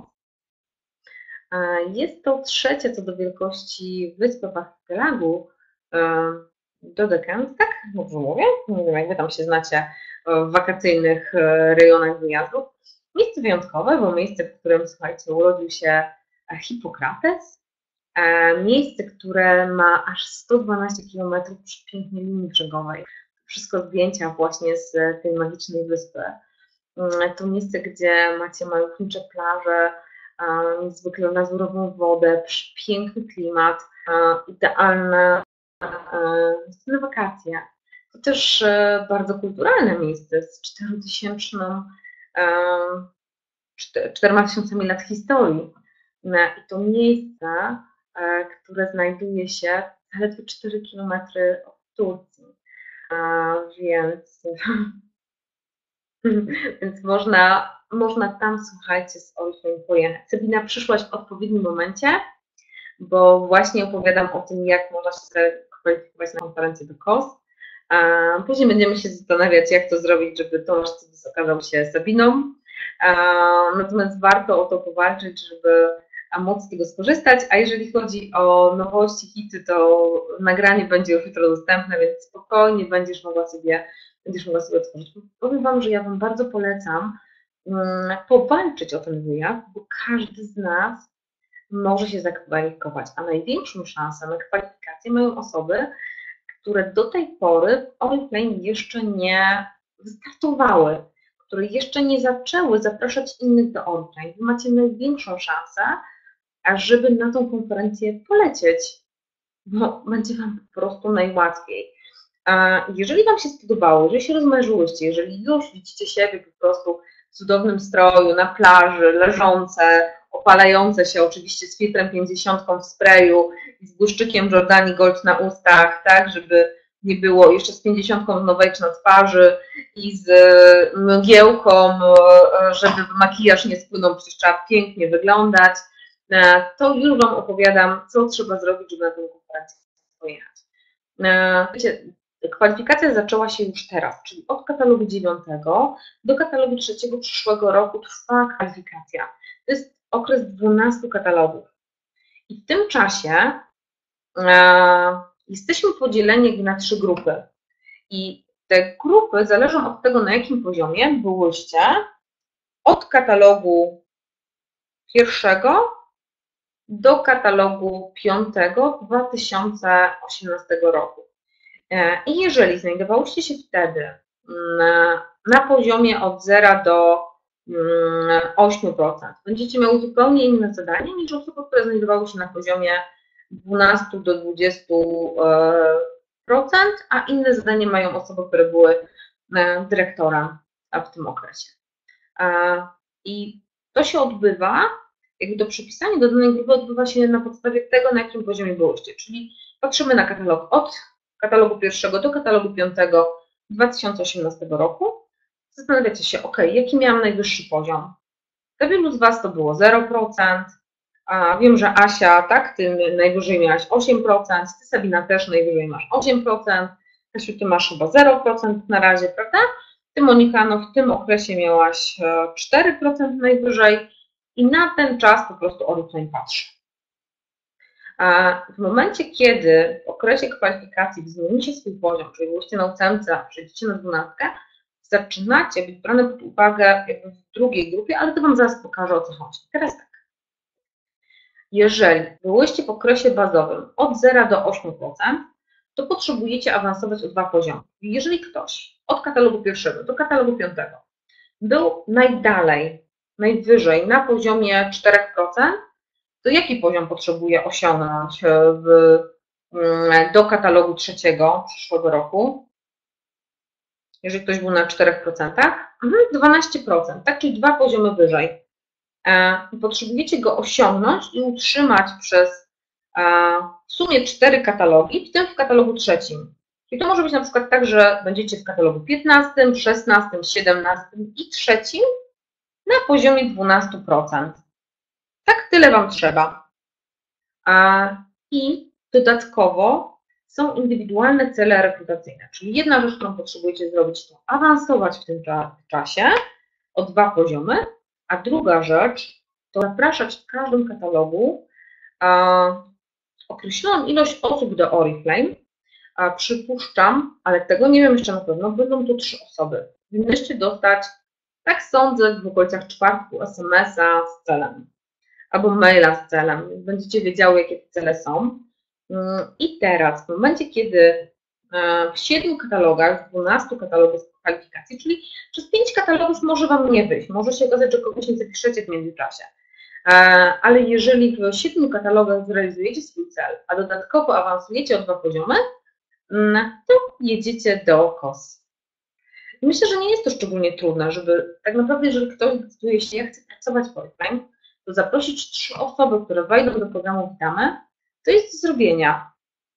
A: Jest to trzecia co do wielkości wyspa w archipelagu Dodecan, tak? Dobrze mówię? Nie wiem, jak wy tam się znacie w wakacyjnych rejonach wyjazdów. Miejsce wyjątkowe, bo miejsce, w którym, słuchajcie, urodził się Hipokrates. Miejsce, które ma aż sto dwanaście kilometrów przy pięknej linii brzegowej. Wszystko zdjęcia właśnie z tej magicznej wyspy. To miejsce, gdzie macie malownicze plaże, niezwykle lazurową wodę, piękny klimat, idealne miejsce na wakacje. To też bardzo kulturalne miejsce z czterotysięczną, czterema tysiącami lat historii. I to miejsce, które znajduje się zaledwie cztery kilometry od Turcji. Więc, więc można, można tam, słuchajcie, z Oriflame pojechać. Sabina, przyszłaś w odpowiednim momencie, bo właśnie opowiadam o tym, jak można się kwalifikować na konferencję do Kos. Później będziemy się zastanawiać, jak to zrobić, żeby Tomasz Cybis okazał się Sabiną. Natomiast warto o to powalczyć, żeby móc z tego skorzystać, a jeżeli chodzi o nowości, hity, to nagranie będzie już jutro dostępne, więc spokojnie będziesz mogła sobie, będziesz mogła sobie otworzyć. Powiem wam, że ja wam bardzo polecam um, powalczyć o ten wyjazd, bo każdy z nas może się zakwalifikować, a największą szansę na kwalifikację mają osoby, które do tej pory w Oriflame jeszcze nie wystartowały, które jeszcze nie zaczęły zapraszać innych do Oriflame. Wy macie największą szansę, ażeby na tą konferencję polecieć, bo będzie wam po prostu najłatwiej. A jeżeli wam się spodobało, jeżeli się rozmarzyłyście, jeżeli już widzicie siebie po prostu w cudownym stroju, na plaży, leżące, opalające się, oczywiście z filtrem pięćdziesiątką w sprayu i z błyszczykiem Jordanii Gold na ustach, tak, żeby nie było, jeszcze z pięćdziesiątką Novage na twarzy i z mgiełką, żeby makijaż nie spłynął, przecież trzeba pięknie wyglądać, to już wam opowiadam, co trzeba zrobić, żeby na tę konferencję pojechać. Wiecie, kwalifikacja zaczęła się już teraz, czyli od katalogu dziewiątego do katalogu trzeciego przyszłego roku trwa kwalifikacja. To jest okres dwunastu katalogów. I w tym czasie e, jesteśmy podzieleni na trzy grupy. I te grupy zależą od tego, na jakim poziomie byłyście od katalogu pierwszego do katalogu piątego dwa tysiące osiemnastego roku. I jeżeli znajdowałyście się wtedy na poziomie od zera do ośmiu procent, będziecie miały zupełnie inne zadanie niż osoby, które znajdowały się na poziomie dwunastu do dwudziestu procent, a inne zadanie mają osoby, które były dyrektorem w tym okresie. I to się odbywa, jakby to przypisanie do danej grupy odbywa się na podstawie tego, na jakim poziomie byłyście, czyli patrzymy na katalog od katalogu pierwszego do katalogu piątego dwa tysiące osiemnastego roku. Zastanawiacie się, ok, jaki miałam najwyższy poziom? Dla wielu z was to było zero procent. A wiem, że Asia, tak, ty najwyżej miałaś osiem procent, ty Sabina też najwyżej masz osiem procent, Kasiu, ty masz chyba zero procent na razie, prawda? Ty, Monika, no w tym okresie miałaś cztery procent najwyżej i na ten czas po prostu Oriflame patrzy. A w momencie, kiedy w okresie kwalifikacji zmienicie swój poziom, czyli byliście na ósemce, przejdziecie na dwunastkę, zaczynacie być brane pod uwagę jakby w drugiej grupie, ale to wam zaraz pokażę, o co chodzi. Teraz tak. Jeżeli byłyście w okresie bazowym od zera do ośmiu procent, to potrzebujecie awansować o dwa poziomy. Jeżeli ktoś od katalogu pierwszego do katalogu piątego był najdalej, najwyżej na poziomie czterech procent, to jaki poziom potrzebuje osiągnąć w, do katalogu trzeciego przyszłego roku? Jeżeli ktoś był na czterech procentach, dwanaście procent, tak, czyli dwa poziomy wyżej. I potrzebujecie go osiągnąć i utrzymać przez w sumie cztery katalogi, w tym w katalogu trzecim. I to może być na przykład tak, że będziecie w katalogu piętnastym, szesnastym, siedemnastym i trzecim na poziomie dwanaście procent. Tak, tyle Wam trzeba. I dodatkowo są indywidualne cele rekrutacyjne, czyli jedna rzecz, którą potrzebujecie zrobić, to awansować w tym czasie o dwa poziomy, a druga rzecz to zapraszać w każdym katalogu określoną ilość osób do Oriflame. Przypuszczam, ale tego nie wiem jeszcze na pewno, będą to trzy osoby. Powinnyście dostać, tak sądzę, w okolicach czwartku es em es a z celem albo maila z celem. Będziecie wiedziały, jakie te cele są. I teraz, w momencie, kiedy w siedmiu katalogach, w dwunastu katalogach kwalifikacji, czyli przez pięć katalogów może Wam nie wyjść, może się okazać, że kogoś nie zapiszecie w międzyczasie. Ale jeżeli w siedmiu katalogach zrealizujecie swój cel, a dodatkowo awansujecie o dwa poziomy, to jedziecie do K O S. I myślę, że nie jest to szczególnie trudne, żeby tak naprawdę, jeżeli ktoś decyduje się, ja chcę pracować w Oriflame, to zaprosić trzy osoby, które wejdą do programu Witamy, to jest do zrobienia.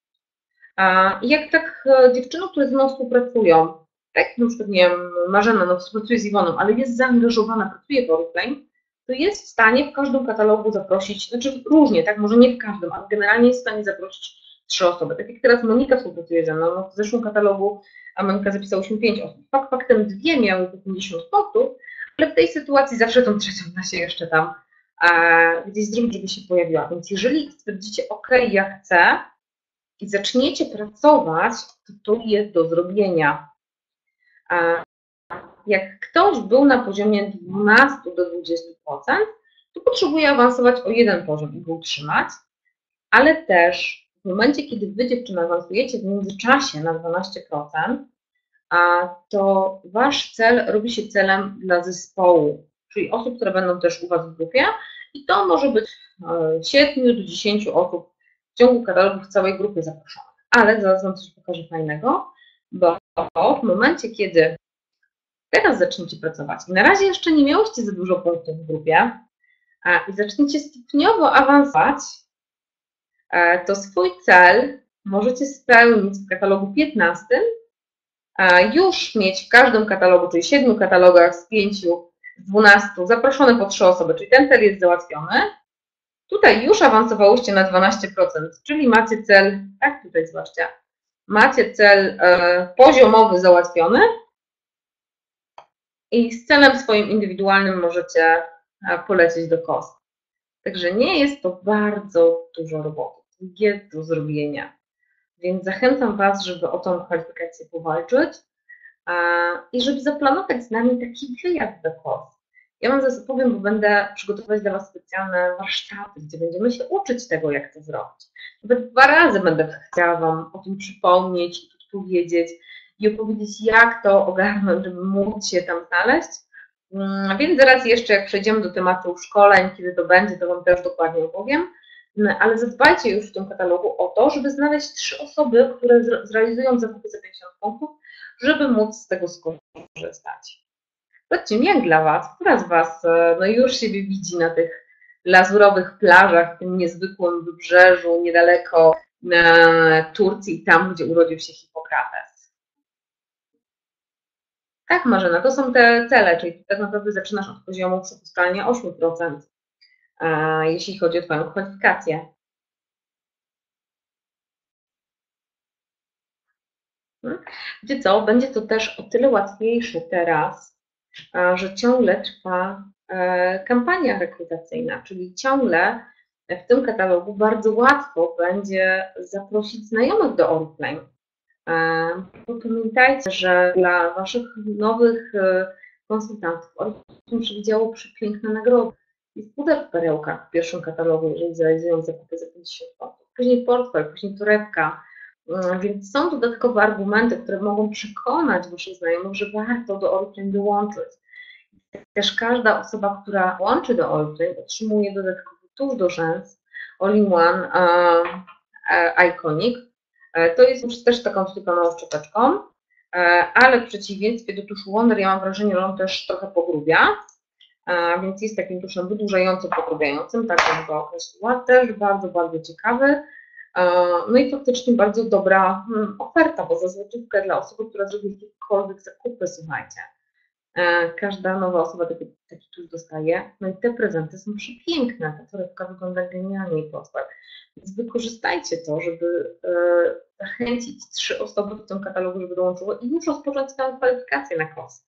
A: I jak tak dziewczyny, które ze mną współpracują, tak na przykład, nie wiem, Marzena no, współpracuje z Iwoną, ale jest zaangażowana, pracuje w Oriflame, to jest w stanie w każdym katalogu zaprosić, znaczy różnie, tak, może nie w każdym, ale generalnie jest w stanie zaprosić trzy osoby. Tak jak teraz Monika współpracuje ze mną, no w zeszłym katalogu a Monika zapisałyśmy pięć osób. Fakt faktem dwie miały po pięćdziesiąt punktów, ale w tej sytuacji zawsze tą trzecią da się jeszcze tam e, gdzieś zrobić, żeby się pojawiła. Więc jeżeli stwierdzicie, ok, ja chcę i zaczniecie pracować, to to jest do zrobienia. E, jak ktoś był na poziomie dwanaście do dwudziestu procent, to potrzebuje awansować o jeden poziom i go utrzymać, ale też w momencie, kiedy Wy, dziewczyny, awansujecie w międzyczasie na dwanaście procent, to Wasz cel robi się celem dla zespołu, czyli osób, które będą też u Was w grupie i to może być siedmiu do dziesięciu osób w ciągu katalogu w całej grupie zaproszonych. Ale zaraz Wam coś pokażę fajnego, bo w momencie, kiedy teraz zaczniecie pracować i na razie jeszcze nie miałyście za dużo punktów w grupie i zaczniecie stopniowo awansować, to swój cel możecie spełnić w katalogu piętnastym, już mieć w każdym katalogu, czyli siedmiu katalogach z pięciu, z dwunastu, zaproszone po trzy osoby, czyli ten cel jest załatwiony. Tutaj już awansowałyście na dwanaście procent, czyli macie cel, tak tutaj zobaczcie, macie cel e, poziomowy załatwiony i z celem swoim indywidualnym możecie polecieć do K O S. Także nie jest to bardzo dużo roboty, jest do zrobienia. Więc zachęcam Was, żeby o tą kwalifikację powalczyć i żeby zaplanować z nami taki wyjazd do K O S. Ja Wam zaraz powiem, bo będę przygotować dla Was specjalne warsztaty, gdzie będziemy się uczyć tego, jak to zrobić. Nawet dwa razy będę chciała Wam o tym przypomnieć i powiedzieć i opowiedzieć, jak to ogarnąć, żeby móc się tam znaleźć. Więc zaraz jeszcze, jak przejdziemy do tematu szkoleń, kiedy to będzie, to Wam też dokładnie opowiem. Ale zadbajcie już w tym katalogu o to, żeby znaleźć trzy osoby, które zrealizują zakupy za pięćdziesiąt punktów, żeby móc z tego skorzystać. Powiedzcie mi, jak dla Was, która z Was no już siebie widzi na tych lazurowych plażach, w tym niezwykłym wybrzeżu, niedaleko Turcji, tam, gdzie urodził się Hipokrates? Tak, Marzena, to są te cele, czyli tak naprawdę zaczynasz od poziomu przypuszczalnie osiem procent, jeśli chodzi o Twoją kwalifikację. Wiecie co, będzie to też o tyle łatwiejsze teraz, że ciągle trwa kampania rekrutacyjna, czyli ciągle w tym katalogu bardzo łatwo będzie zaprosić znajomych do Oriflame. Pamiętajcie, że dla Waszych nowych konsultantów Oriflame przewidziało przepiękne nagrody. Jest puder w perełkach w pierwszym katalogu, jeżeli zrealizują zakupy za pięćdziesiąt punktów. Później portfel, później torebka. Więc są dodatkowe argumenty, które mogą przekonać Waszych znajomych, że warto do Oriflame dołączyć. Też każda osoba, która łączy do Oriflame, otrzymuje dodatkowy tuż do rzęs All in One Iconic. To jest już też taką stykoną szczoteczką, ale w przeciwieństwie do tuszu Wonder ja mam wrażenie, że on też trochę pogrubia, więc jest takim tuszem wydłużającym, pogrubiającym, tak bym go określiła. Też bardzo, bardzo ciekawy. No i faktycznie bardzo dobra oferta, bo za złotówkę dla osoby, która zrobi jakiekolwiek zakupy, słuchajcie. Każda nowa osoba taki, taki tusz dostaje. No i te prezenty są przepiękne. Ta torebka wygląda genialnie i prosto. Więc wykorzystajcie to, żeby zachęcić trzy osoby w tym katalogu, żeby dołączyły i już rozpocząć swoją kwalifikację na kurs.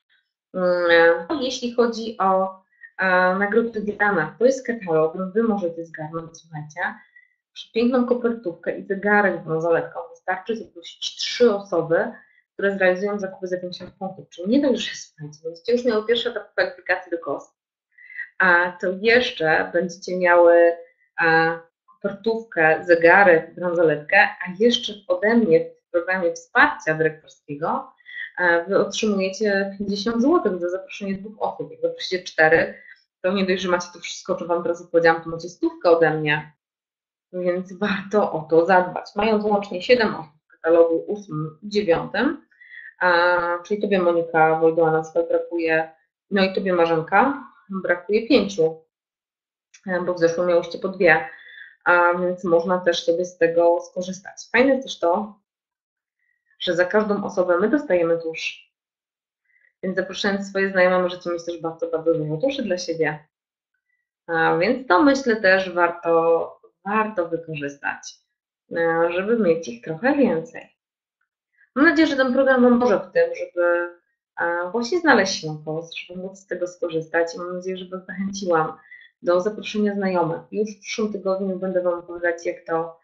A: Jeśli chodzi o nagrody Diana, to jest katalog, wy możecie zgarnąć, słuchajcie, przepiękną kopertówkę i zegarek z bransoletką. Wystarczy zaprosić trzy osoby, które zrealizują zakupy za pięćdziesiąt punktów. Czyli nie dość, że słuchajcie, będziecie już miały pierwszy etap kwalifikacji do kos, a to jeszcze będziecie miały a, kopertówkę, zegarek, bransoletkę, a jeszcze ode mnie w programie wsparcia dyrektorskiego a, wy otrzymujecie pięćdziesiąt złotych za zaproszenie dwóch osób. Jak zaprosicie cztery, to nie dość, że macie to wszystko, co wam teraz opowiedziałam, to macie stówkę ode mnie. Więc warto o to zadbać. Mając łącznie siedem osób w katalogu ósmym i dziewiątym, a, czyli Tobie, Monika Wojdoła, na przykład brakuje, no i Tobie, Marzenka, brakuje pięciu, bo w zeszłym miałyście po dwie, a więc można też sobie z tego skorzystać. Fajne jest też to, że za każdą osobę my dostajemy tusz, więc zapraszając swoje znajome możecie mieć też bardzo, bardzo dużo tuszy dla siebie. A, więc to myślę też warto, warto wykorzystać, żeby mieć ich trochę więcej. Mam nadzieję, że ten program Wam pomoże w tym, żeby właśnie znaleźć się na kurs, żeby móc z tego skorzystać. I mam nadzieję, że Was zachęciłam do zaproszenia znajomych. Już w przyszłym tygodniu będę Wam opowiadać, jak to,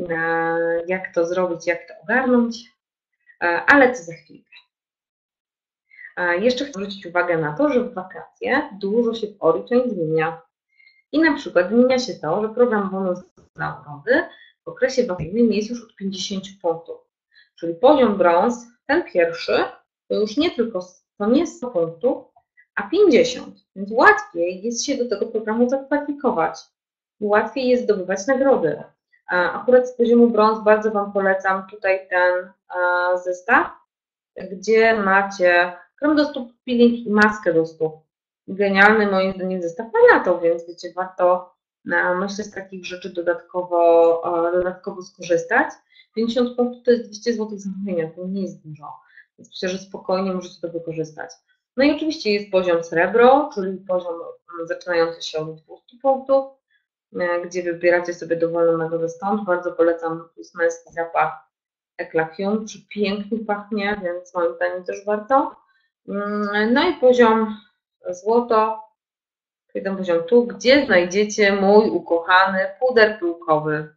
A: jak to zrobić, jak to ogarnąć, ale to za chwilkę. Jeszcze chcę zwrócić uwagę na to, że w wakacje dużo się w Oriflame zmienia. I na przykład zmienia się to, że program bonus na urody w okresie wakacyjnym jest już od pięćdziesięciu punktów. Czyli poziom brąz, ten pierwszy, to już nie tylko to nie sto punktów, a pięćdziesiąt. Więc łatwiej jest się do tego programu zakwalifikować. Łatwiej jest zdobywać nagrody. Akurat z poziomu brąz bardzo Wam polecam tutaj ten zestaw, gdzie macie krem do stóp, peeling i maskę do stóp. Genialny moim zdaniem zestaw na lato, więc wiecie, warto myślę z takich rzeczy dodatkowo, dodatkowo skorzystać. pięćdziesiąt punktów to jest dwieście złotych zamówienia, to nie jest dużo, więc myślę, że spokojnie możecie to wykorzystać. No i oczywiście jest poziom srebro, czyli poziom zaczynający się od dwieście punktów, gdzie wybieracie sobie dowolną nagrodę stąd. Bardzo polecam, to jest męski zapach Eclafium, pięknie pachnie, więc moim zdaniem też warto. No i poziom złoto, czyli ten poziom tu, gdzie znajdziecie mój ukochany puder pyłkowy.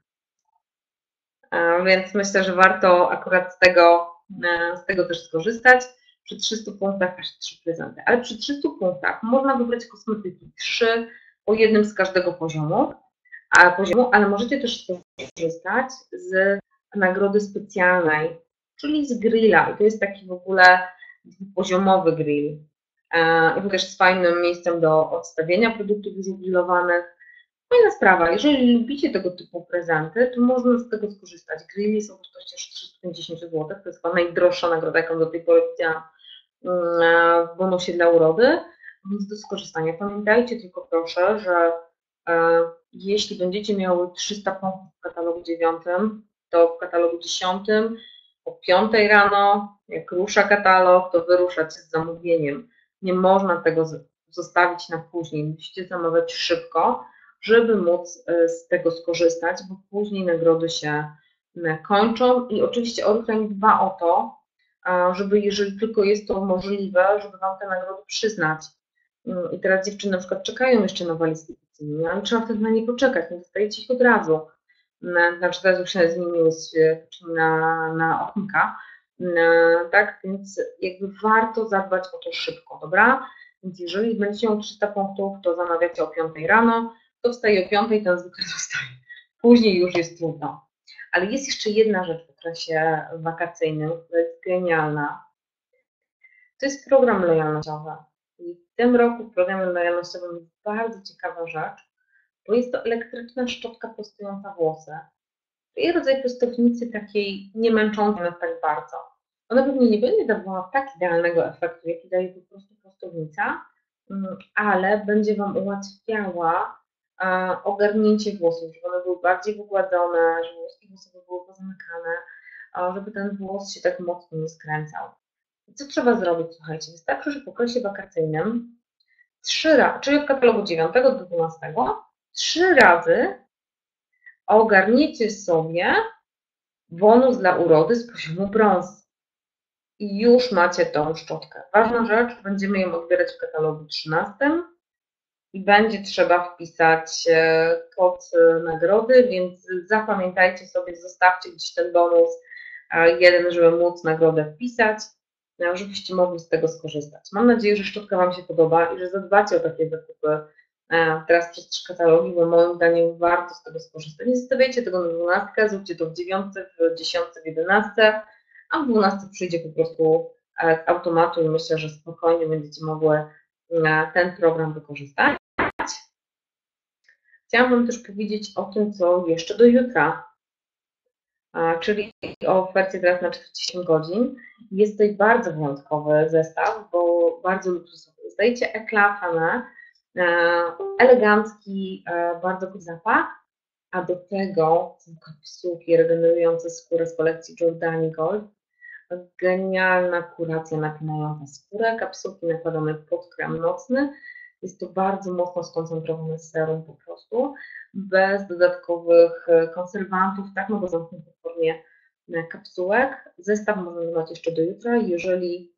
A: Więc myślę, że warto akurat z tego, z tego też skorzystać. Przy trzystu punktach aż trzy prezenty, ale przy trzystu punktach można wybrać kosmetyki, trzy po jednym z każdego poziomu, a poziomu, ale możecie też skorzystać z nagrody specjalnej, czyli z grilla. I to jest taki w ogóle dwupoziomowy grill. I też z fajnym miejscem do odstawienia produktów zgrillowanych. Fajna sprawa, jeżeli lubicie tego typu prezenty, to można z tego skorzystać. Grilli są w wartości aż trzysta pięćdziesiąt złotych, to jest chyba najdroższa nagroda, jaką do tej pory widziałam w bonusie dla urody, więc do skorzystania. Pamiętajcie tylko proszę, że e, jeśli będziecie miały trzysta punktów w katalogu dziewiątym, to w katalogu dziesiątym o piątej rano, jak rusza katalog, to wyruszacie z zamówieniem. Nie można tego zostawić na później, musicie zamawiać szybko, żeby móc z tego skorzystać, bo później nagrody się kończą i oczywiście Oriflame dba o to, żeby jeżeli tylko jest to możliwe, żeby Wam te nagrody przyznać. I teraz dziewczyny na przykład czekają jeszcze na walizki, ale trzeba wtedy na nie poczekać, nie dostajecie ich od razu. Znaczy teraz już się zmieniły na, na ochnika, tak, więc jakby warto zadbać o to szybko, dobra? Więc jeżeli będziecie miał trzysta punktów, to zamawiacie o piątej rano, to wstaje o piątej, ten zwykle zostaje. Później już jest trudno. Ale jest jeszcze jedna rzecz w okresie wakacyjnym, która jest genialna. To jest program lojalnościowy. I w tym roku w programie lojalnościowym jest bardzo ciekawa rzecz, bo jest to elektryczna szczotka prostująca włosy. Czyli rodzaj prostownicy takiej nie męczącej nas tak bardzo. Ona pewnie nie będzie dawała tak idealnego efektu, jaki daje po prostu prostownica, ale będzie Wam ułatwiała ogarnięcie włosów, żeby one były bardziej wygładzone, żeby łuski włosowe były pozamykane, żeby ten włos się tak mocno nie skręcał. I co trzeba zrobić? Słuchajcie, wystarczy, że w okresie wakacyjnym trzy razy, czyli od katalogu dziewiątego do dwunastego, trzy razy ogarniecie sobie bonus dla urody z poziomu brąz. I już macie tą szczotkę. Ważna rzecz, będziemy ją odbierać w katalogu trzynastym i będzie trzeba wpisać kod nagrody, więc zapamiętajcie sobie, zostawcie gdzieś ten bonus jeden, żeby móc nagrodę wpisać, żebyście mogli z tego skorzystać. Mam nadzieję, że szczotka Wam się podoba i że zadbacie o takie zakupy teraz przez trzy katalogi, bo moim zdaniem warto z tego skorzystać. Nie zostawiajcie tego na dwunastkę, zróbcie to w dziewiątce, w dziesiątce, w jedenastce, a w dwunastce przyjdzie po prostu z automatu i myślę, że spokojnie będziecie mogły ten program wykorzystać. Chciałam Wam też powiedzieć o tym, co jeszcze do jutra, czyli o ofercie teraz na czterdzieści osiem godzin. Jest to bardzo wyjątkowy zestaw, bo bardzo luksusowy. Dostajecie Eclat Fané, elegancki, bardzo dobry zapach, a do tego są kapsułki regenerujące skórę z kolekcji Giordani Gold. Genialna kuracja napinająca skórę, kapsułki nakładane pod krem nocny. Jest to bardzo mocno skoncentrowane serum po prostu, bez dodatkowych konserwantów, tak, no bo zamknięte w formie kapsułek. Zestaw możemy mać jeszcze do jutra, jeżeli,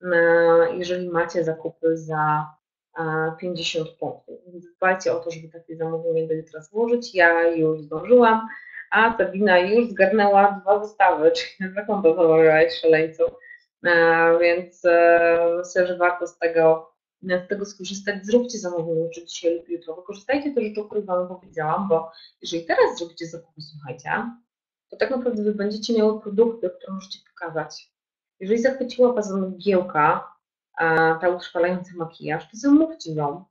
A: jeżeli macie zakupy za pięćdziesiąt punktów. Więc dbajcie o to, żeby takie zamówienie do jutra złożyć. Ja już zdążyłam, a Sabina już zgarnęła dwa zestawy, czyli taką dozorować szaleńcą. Więc myślę, że warto z tego, z tego skorzystać. Zróbcie zamówienie, czy dzisiaj lub jutro. Wykorzystajcie te rzeczy, o których Wam powiedziałam, bo jeżeli teraz zrobicie zakupy, słuchajcie, to tak naprawdę Wy będziecie miały produkty, które możecie pokazać. Jeżeli zachwyciła Was mgiełka, ta utrwalająca makijaż, to zamówcie ją,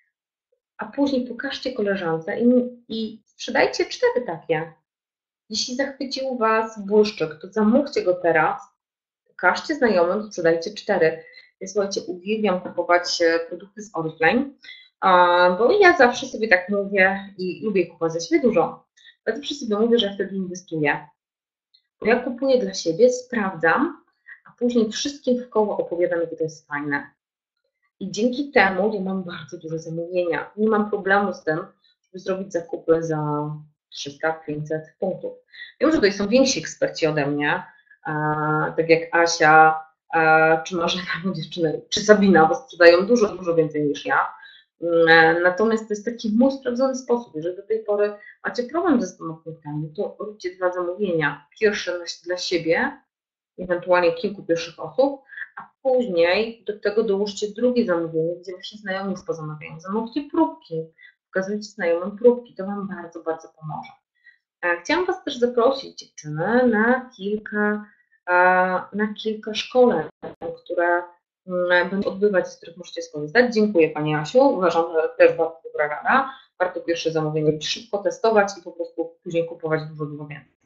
A: a później pokażcie koleżance i, i sprzedajcie cztery takie. Jeśli zachwycił Was błyszczyk, to zamówcie go teraz, pokażcie znajomym, sprzedajcie cztery. Ja, słuchajcie, uwielbiam kupować produkty z Oriflame, bo ja zawsze sobie tak mówię i lubię kupować za siebie dużo. Ja zawsze sobie mówię, że ja wtedy inwestuję. Bo ja kupuję dla siebie, sprawdzam, a później wszystkim w koło opowiadam, jakie to jest fajne. I dzięki temu ja mam bardzo duże zamówienia. Nie mam problemu z tym, żeby zrobić zakupy za trzysta pięćset punktów. Wiem, że tutaj są więksi eksperci ode mnie, tak jak Asia, czy Marzena, dziewczyny, czy Sabina, bo sprzedają dużo, dużo więcej niż ja. Natomiast to jest taki mój sprawdzony sposób. Jeżeli do tej pory macie problem ze stoma punktami, to róbcie dwa zamówienia. Pierwsze dla siebie, ewentualnie kilku pierwszych osób, a później do tego dołóżcie drugie zamówienie, gdzie wasi znajomi pozamawiają. Zamówcie próbki, pokazujcie znajomym próbki, to Wam bardzo, bardzo pomoże. Chciałam Was też zaprosić, dziewczyny, na kilka, na kilka szkoleń, które będą odbywać, z których możecie skorzystać. Dziękuję Pani Asiu, uważam, że też bardzo dobra rada. Warto pierwsze zamówienie robić szybko, testować i po prostu później kupować dużo, dużo więcej.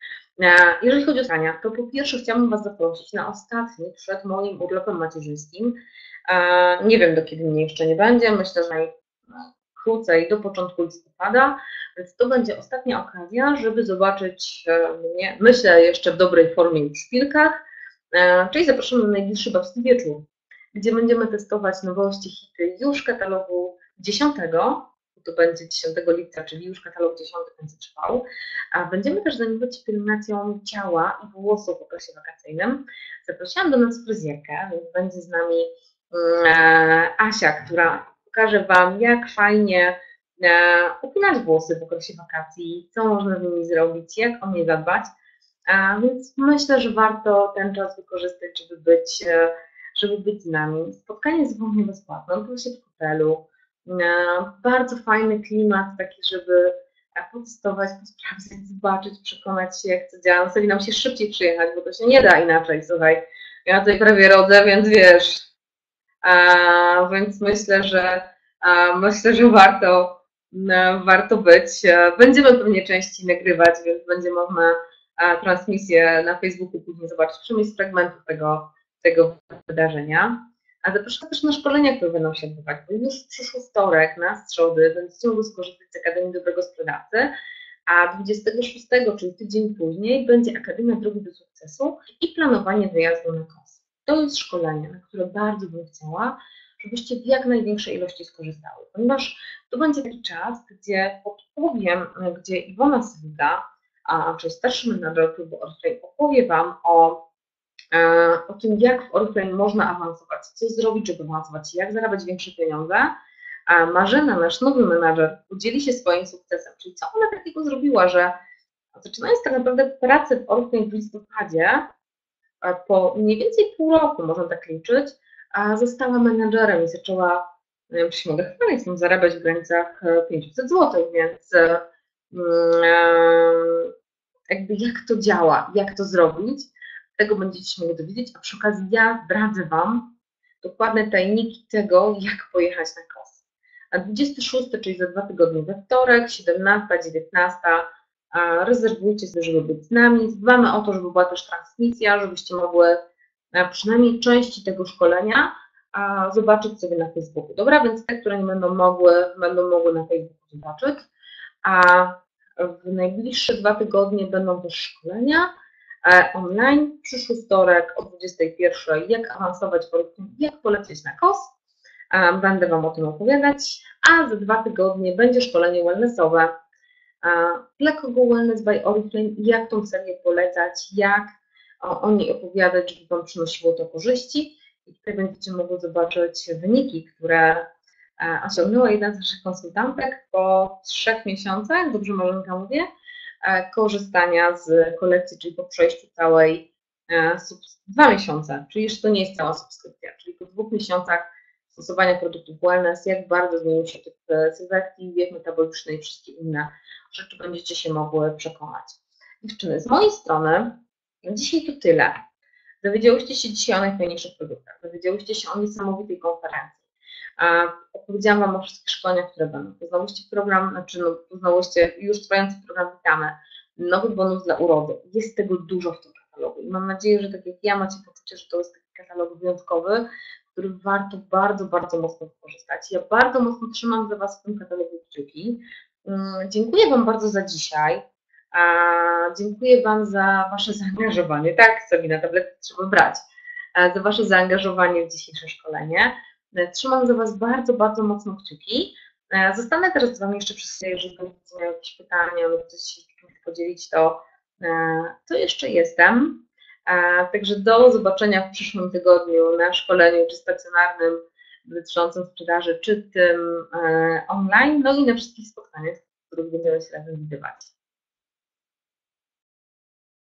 A: Jeżeli chodzi o spotkania, to po pierwsze chciałabym Was zaprosić na ostatni przed moim urlopem macierzyńskim. Nie wiem, do kiedy mnie jeszcze nie będzie, myślę, że najkrócej do początku listopada, więc to będzie ostatnia okazja, żeby zobaczyć mnie, myślę, jeszcze w dobrej formie i w szpilkach, czyli zapraszam na najbliższy babski wieczór, gdzie będziemy testować nowości, hity już katalogu dziesiątego, to będzie dziesiątego lipca, czyli już katalog dziesiąty będzie trwał. A będziemy też zajmować się pielęgnacją ciała i włosów w okresie wakacyjnym. Zaprosiłam do nas fryzjerkę, więc będzie z nami Asia, która pokaże Wam, jak fajnie upinać włosy w okresie wakacji, co można z nimi zrobić, jak o nie zadbać. Więc myślę, że warto ten czas wykorzystać, żeby być, żeby być z nami. Spotkanie jest zupełnie bezpłatne, odbywa się w hotelu. Bardzo fajny klimat, taki, żeby potestować, posprawdzać, zobaczyć, przekonać się, jak to działa. Sobie nam się szybciej przyjechać, bo to się nie da inaczej, słuchaj. Ja tutaj prawie rodzę, więc wiesz. A, więc myślę, że a, myślę, że warto, warto być. Będziemy pewnie częściej nagrywać, więc będzie można transmisję na Facebooku później zobaczyć, przynajmniej z fragmentów tego, tego wydarzenia. A zapraszam też na szkolenia, które będą się odbywać, bo już przyszły wtorek na Strzody będziecie mogli skorzystać z Akademii Dobrego Sprzedawcy, a dwudziestego szóstego, czyli tydzień później, będzie Akademia Drogi do Sukcesu i planowanie wyjazdu na kos. To jest szkolenie, na które bardzo bym chciała, żebyście w jak największej ilości skorzystały, ponieważ to będzie taki czas, gdzie podpowiem, gdzie Iwona Sylwia, a czyli starszy menadżer klubu Oriflame, opowie Wam o, o tym, jak w Oriflame można awansować, co zrobić, żeby awansować, jak zarabiać większe pieniądze. A Marzena, nasz nowy menadżer, podzieli się swoim sukcesem, czyli co ona takiego zrobiła, że zaczynając tak naprawdę pracę w Oriflame w listopadzie, po mniej więcej pół roku, można tak liczyć, została menadżerem i zaczęła, nie wiem, czy się mogę chwalić, no, zarabiać w granicach pięćset złotych, więc jakby jak to działa, jak to zrobić, tego będziecie się mogli dowiedzieć, a przy okazji ja zdradzę Wam dokładne tajniki tego, jak pojechać na kos. A dwudziestego szóstego, czyli za dwa tygodnie we wtorek, siedemnastego, dziewiętnastego, rezerwujcie sobie, żeby być z nami. Dbamy o to, żeby była też transmisja, żebyście mogły przynajmniej części tego szkolenia zobaczyć sobie na Facebooku. Dobra, więc te, które nie będą mogły, będą mogły na Facebooku zobaczyć. A w najbliższe dwa tygodnie będą też szkolenia online. Przyszły wtorek o dwudziestej pierwszej, jak awansować, jak polecieć na kos. Będę Wam o tym opowiadać, a za dwa tygodnie będzie szkolenie wellnessowe. Dla kogo Wellness by Oriflame, jak tą serię polecać, jak o niej opowiadać, żeby Wam przynosiło to korzyści. I tutaj będziecie mogli zobaczyć wyniki, które osiągnęła jedna z naszych konsultantek po trzech miesiącach, dobrze Marzenka mówię, korzystania z kolekcji, czyli po przejściu całej, dwa miesiące, czyli jeszcze to nie jest cała subskrypcja, czyli po dwóch miesiącach stosowania produktów wellness, jak bardzo zmienił się typ sylwetki, wiek metaboliczny i wszystkie inne rzeczy będziecie się mogły przekonać. Dziewczyny, z mojej strony dzisiaj to tyle. Dowiedziałyście się dzisiaj o najfajniejszych produktach, dowiedziałyście się o niesamowitej konferencji. Opowiedziałam Wam o wszystkich szkoleniach, które będą. Poznałyście program, znaczy no, poznałyście już trwający program Witamy, nowy bonus dla urody. Jest tego dużo w tym katalogu i mam nadzieję, że tak jak ja macie poczucie, że to jest taki katalog wyjątkowy, który warto bardzo, bardzo mocno wykorzystać. Ja bardzo mocno trzymam za Was w tym katalogu kciuki. Dziękuję Wam bardzo za dzisiaj. Dziękuję Wam za Wasze zaangażowanie. Tak, Sabina, tabletki trzeba brać. Za Wasze zaangażowanie w dzisiejsze szkolenie. Trzymam za Was bardzo, bardzo mocno kciuki. Zostanę teraz z Wami jeszcze przez chwilę, jeżeli będziecie mieli jakieś pytania lub coś się podzielić, to, to jeszcze jestem. Także do zobaczenia w przyszłym tygodniu na szkoleniu, czy stacjonarnym dotyczącym sprzedaży, czy tym online, no i na wszystkich spotkaniach, w których będziemy się razem widywać.